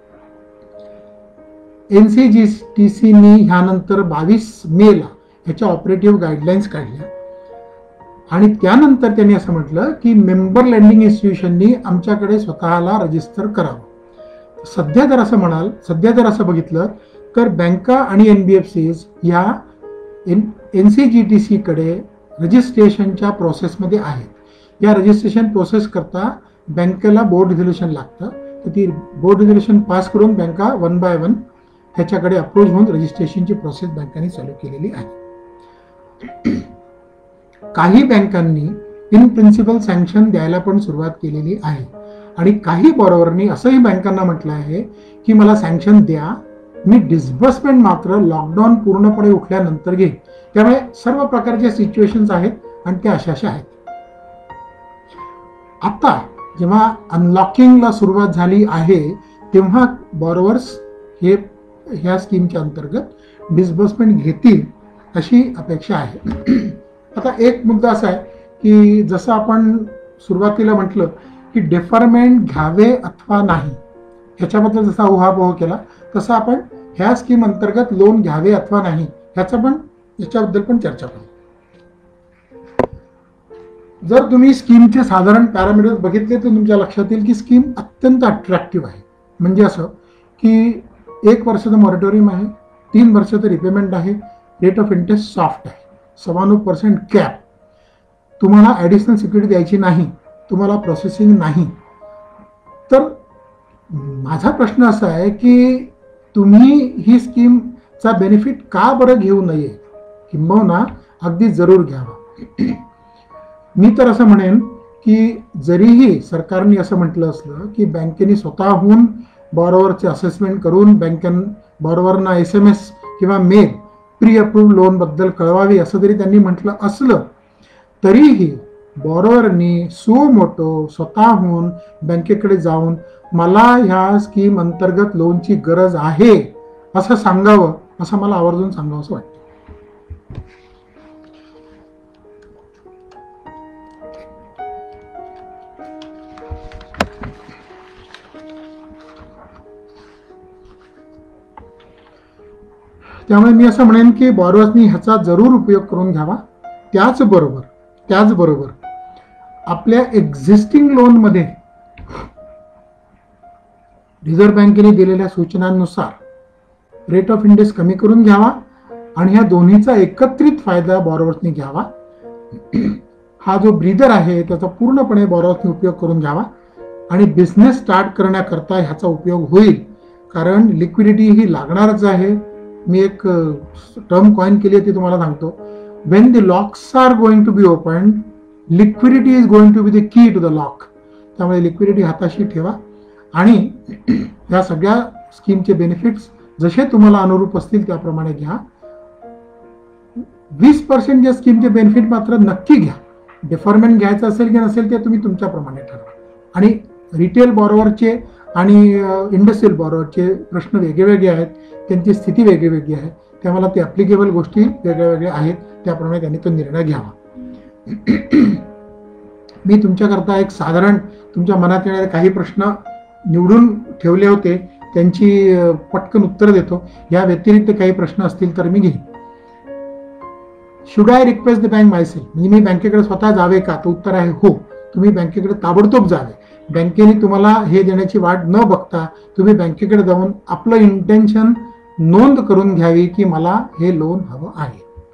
एनसीजीटीसीनी ह्यानंतर बावीस मेला ह्याच्या ऑपरेटिव्ह गाईडलाईन्स काढल्या आणि त्यानंतर त्यांनी असं म्हटलं की मेंबर लेंडिंग इन्स्टिट्यूशननी आमच्याकडे स्वतःला रजिस्टर करावं. सध्या जर असं म्हणाल सध्या जर असं बघितलं तर बँका आणि एनबीएफसीज ह्या एन एनसीजीटीसीकडे रजिस्ट्रेशनच्या प्रोसेसमध्ये आहेत. या रजिस्ट्रेशन प्रोसेस करता बँकेला बोर्ड रिझोल्युशन लागतं. तर ती बोर्ड रिझोल्युशन पास करून बँका वन बाय वन ह्याच्याकडे अप्रोच होऊन रजिस्ट्रेशनची प्रोसेस बँकांनी चालू केलेली आहे. काही बँकांनी इन प्रिन्सिपल सँक्शन द्यायला पण सुरुवात केलेली आहे. आणि काही बॉरोवरनी असंही बँकांना म्हटलं आहे की मला सँक्शन द्या, मी डिस्बर्समेंट मात्र लॉकडाऊन पूर्णपणे उठल्यानंतर घेईन. त्यामुळे सर्व प्रकारच्या सिच्युएशन्स आहेत आणि त्या अशा अशा आहेत. आता जेव्हा अनलॉकिंगला सुरुवात झाली आहे तेव्हा बॉरोवर्स हे ह्या स्कीमच्या अंतर्गत डिस्बर्समेंट घेतील अशी अपेक्षा आहे. आता एक मुद्दा असा आहे की जसं आपण सुरुवातीला म्हटलं की डेफरमेंट घ्यावे अथवा नाही ह्याच्याबद्दल जसा उहापोह केला तसं आपण ह्या स्कीम अंतर्गत लोन घ्यावे अथवा नाही ह्याचा पण याच्याबद्दल पण चर्चा करू. जर तुम्ही स्कीमचे साधारण पॅरामीटर्स बघितले तर तुमच्या लक्षात येईल की स्कीम अत्यंत अट्रॅक्टिव्ह आहे. म्हणजे असं की एक वर्षाचं मॉरिटोरियम आहे, तीन वर्षाचं रिपेमेंट आहे, रेट ऑफ इंटरेस्ट सॉफ्ट आहे, सव्वाण्णव पर्सेंट कॅप, तुम्हाला ॲडिशनल सिक्युरिटी द्यायची नाही, तुम्हाला प्रोसेसिंग नाही. तर माझा प्रश्न असा आहे की तुम्ही ही स्कीमचा बेनिफिट का बरं घेऊ नये, किंबहुना अगदी जरूर घ्यावा. मी तर असं म्हणेन की जरीही सरकारने असं म्हटलं असलं की बँकेने स्वतःहून बॉरोवरचे असेसमेंट करून बँकेन बॉरोवरना एस एम एस किंवा मेल प्री अप्रूव्ह लोनबद्दल कळवावी असं जरी त्यांनी म्हटलं असलं तरीही बॉरोवरनी सो मोठो स्वतःहून बँकेकडे जाऊन मला ह्या स्कीम अंतर्गत लोनची गरज आहे असं सांगावं असं मला आवर्जून सांगावं असं वाटतं. त्यामुळे मी असं म्हणेन की बॉरोवर्सनी ह्याचा जरूर उपयोग करून घ्यावा. त्याचबरोबर त्याचबरोबर आपल्या एक्झिस्टिंग लोनमध्ये रिझर्व्ह बँकेने दिलेल्या सूचनांनुसार रेट ऑफ इंटरेस्ट कमी करून घ्यावा आणि ह्या दोन्हीचा एकत्रित फायदा बॉरोवर्सनी घ्यावा. हा जो ब्रीदर आहे त्याचा पूर्णपणे बॉरोवर्सनी उपयोग करून घ्यावा आणि बिझनेस स्टार्ट करण्याकरता ह्याचा उपयोग होईल. कारण लिक्विडिटी ही लागणारच आहे. मी एक टर्म कॉइन केली आहे ती तुम्हाला सांगतो. When the locks are going to be open, liquidity is going to be the key to the lock. त्यामुळे लिक्विडिटी हाताशी ठेवा आणि या सगळ्या स्कीमचे बेनिफिट्स जसे तुम्हाला अनुरूप असतील त्याप्रमाणे घ्या. वीस पर्सेंट या स्कीमचे बेनिफिट मात्र नक्की घ्या. डिफरमेंट घ्यायचं असेल की नसेल ते तुम्ही तुमच्याप्रमाणे ठरवा. आणि रिटेल बॉरोवरचे आणि इंडस्ट्रियल बॉरोवरचे प्रश्न वेगवेगळे आहेत, त्यांची स्थिती वेगळी वेगळी आहे, त्यामुळे ते ॲप्लिकेबल गोष्टी वेगळ्या वेगळ्या आहेत, त्याप्रमाणे त्यांनी तो निर्णय घ्यावा. मी तुमच्याकरता एक साधारण तुमच्या मनात येणारे काही प्रश्न निवडून ठेवले होते, त्यांची पटकन उत्तर देतो. या व्यतिरिक्त काही प्रश्न असतील तर मी घेईन. Should I request the bank myself, म्हणजे मी बँकेकडे स्वतः जावे का? तर उत्तर आहे हो, तुम्ही बँकेकडे ताबडतोब जावे. बँकेने तुम्हाला हे देण्याची वाट न बघता तुम्ही बँकेकडे जाऊन आपलं इंटेन्शन नोंद करून घ्यावी की मला हे लोन हवं आहे.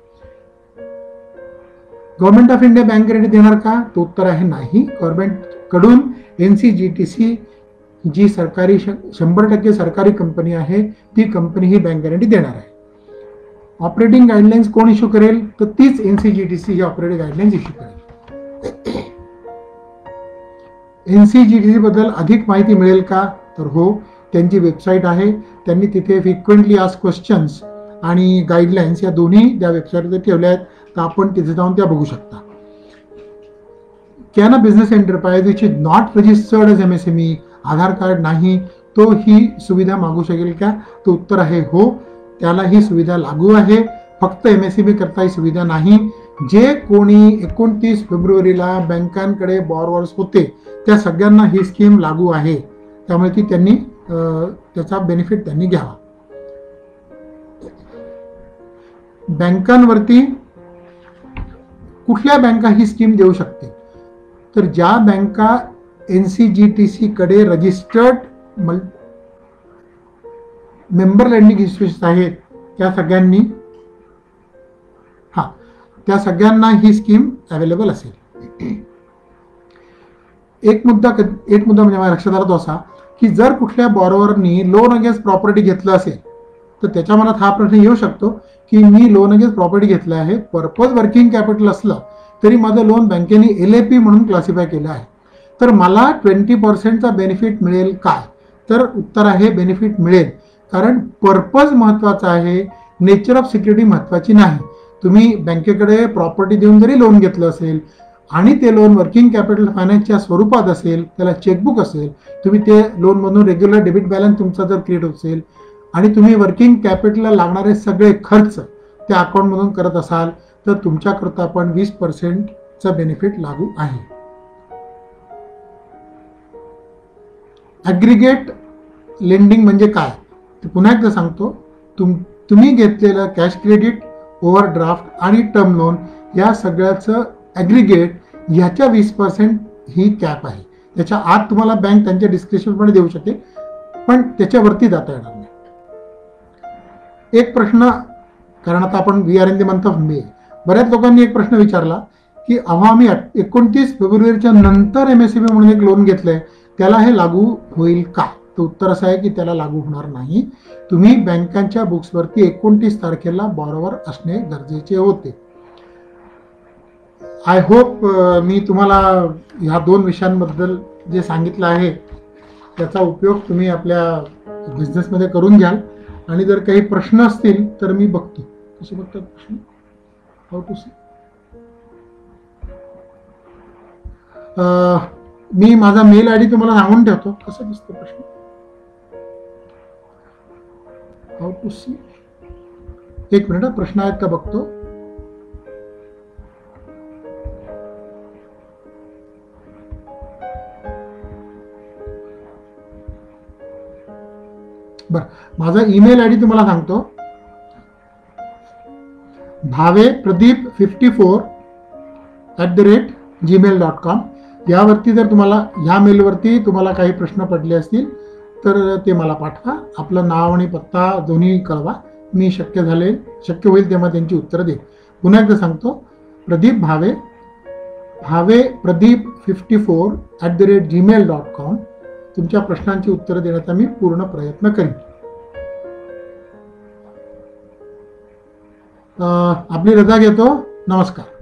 Government of India bank guarantee देणार का? तो उत्तर आहे नाही. गव्हर्नमेंट कडून एनसीजीटीसी जी सरकारी शंभर टक्के सरकारी कंपनी आहे ती कंपनी ही बँक गॅरंटी देणार आहे. ऑपरेटिंग गाईडलाईन्स कोण इश्यू करेल? तर तीच एनसीजीटीसी ही ऑपरेटिंग गाईडलाईन्स इश्यू करेल. एनसीजीटीसी बद्दल अधिक माहिती मिळेल का? तर हो, त्यांची वेबसाईट आहे. त्यांनी तिथे फ्रिक्वेंटली आस्क क्वेश्चन्स आणि गाईडलाईन्स या दोन्ही त्या वेबसाईटवर ठेवल्या आहेत, तर आपण तिथे जाऊन त्या बघू शकता. Can a business enterprise which is not registered as MSME, Aadhaar card नाही, तो ही सुविधा मागू शकेल का? तो उत्तर आहे हो, त्याला ही सुविधा लागू आहे. फक्त एमएसएमई करता ही सुविधा नाही. जे कोणी एकोणतीस फेब्रुवारीला बँकांकडे बॉरोवर्स होते त्या सगळ्यांना ही स्कीम लागू आहे. त्यामुळे ती त्यांनी त्याचा बेनिफिट त्यांनी घ्यावा. बँकांवरती कुठल्या बँका ही स्कीम देऊ शकते? तर ज्या बँका एनसीजीटीसी कडे रजिस्टर्ड मेंबर लेंडिंग इन्स्टिट्यूशन आहेत त्या सगळ्यांनी हा त्या सगळ्यांना ही स्कीम अवेलेबल असेल. एक मुद्दा एक मुद्दा म्हणजे माझ्या लक्षात आला तो असा की जर कुठल्या बॉरोवरनी लोन अगेन्स्ट प्रॉपर्टी घेतलं असेल तर त्याच्या मनात हा प्रश्न येऊ शकतो की मी लोन अगेन्स्ट प्रॉपर्टी घेतलं आहे, पर्पज वर्किंग कॅपिटल असलं तरी माझं लोन बँकेने एल ए पी म्हणून क्लासिफाय केलं आहे, तर मला ट्वेंटी पर्सेंटचा बेनिफिट मिळेल काय? तर उत्तर आहे बेनिफिट मिळेल, कारण पर्पज महत्त्वाचा आहे, नेचर ऑफ सिक्युरिटी महत्त्वाची नाही. तुम्ही बँकेकडे प्रॉपर्टी देऊन जरी लोन घेतलं असेल आणि ते लोन वर्किंग कॅपिटल फायनान्सच्या स्वरूपात असेल, त्याला चेकबुक असेल, तुम्ही ते लोनमधून रेग्युलर डेबिट बॅलन्स तुमचा जर क्रिएट होत असेल आणि तुम्ही वर्किंग कॅपिटलला लागणारे सगळे खर्च त्या अकाउंटमधून करत असाल, तर तुमच्याकरता पण वीस पर्सेंटचा बेनिफिट लागू आहे. ॲग्रिगेट लेंडिंग म्हणजे काय ते पुन्हा एकदा सांगतो. तुम तुम्ही घेतलेलं कॅश क्रेडिट, ओव्हरड्राफ्ट आणि टर्म लोन या सगळ्याचं ॲग्रिगेट ह्याच्या वीस पर्सेंट ही कॅप आहे. त्याच्या आत तुम्हाला बँक त्यांच्या डिस्क्रिप्शनमध्ये देऊ शकते, पण त्याच्यावरती जाता येणार नाही. एक प्रश्न, कारण आता आपण we are in the month of May, बऱ्याच लोकांनी एक प्रश्न विचारला की अहो आम्ही एकोणतीस फेब्रुवारीच्या नंतर एम एस सी बी म्हणून एक लोन घेतलंय, त्याला हे लागू होईल का? तर उत्तर असं आहे की त्याला लागू होणार नाही. तुम्ही बँकांच्या बुक्सवरती एकोणतीस तारखेला बॉरोवर असणे गरजेचे होते. आय होप मी तुम्हाला ह्या दोन विषयांबद्दल जे सांगितलं आहे त्याचा उपयोग तुम्ही आपल्या बिझनेसमध्ये करून घ्याल. आणि जर काही प्रश्न असतील तर मी बघतो. कसे बघतात प्रश्न? How to C? मी माझा मेल आय डी तुम्हाला सांगून ठेवतो. कसं दिसतं प्रश्न? How to see? एक मिनिट, प्रश्न आहेत का बघतो. बर, माझा ईमेल आय डी तुम्हाला सांगतो. Bhave Pradeep fifty four at the rate Gmail dot com यावरती जर तुम्हाला, ह्या मेलवरती तुम्हाला काही प्रश्न पडले असतील तर ते मला पाठवा. आपलं नाव आणि पत्ता दोन्ही कळवा. मी शक्य झाले शक्य होईल तेव्हा त्यांची उत्तरं देईन. पुन्हा एकदा सांगतो, Pradeep Bhave, Bhave Pradeep fifty four at the rate Gmail dot com तुमच्या प्रश्नांची उत्तरं देण्याचा मी पूर्ण प्रयत्न करीन. आपली रजा घेतो. नमस्कार.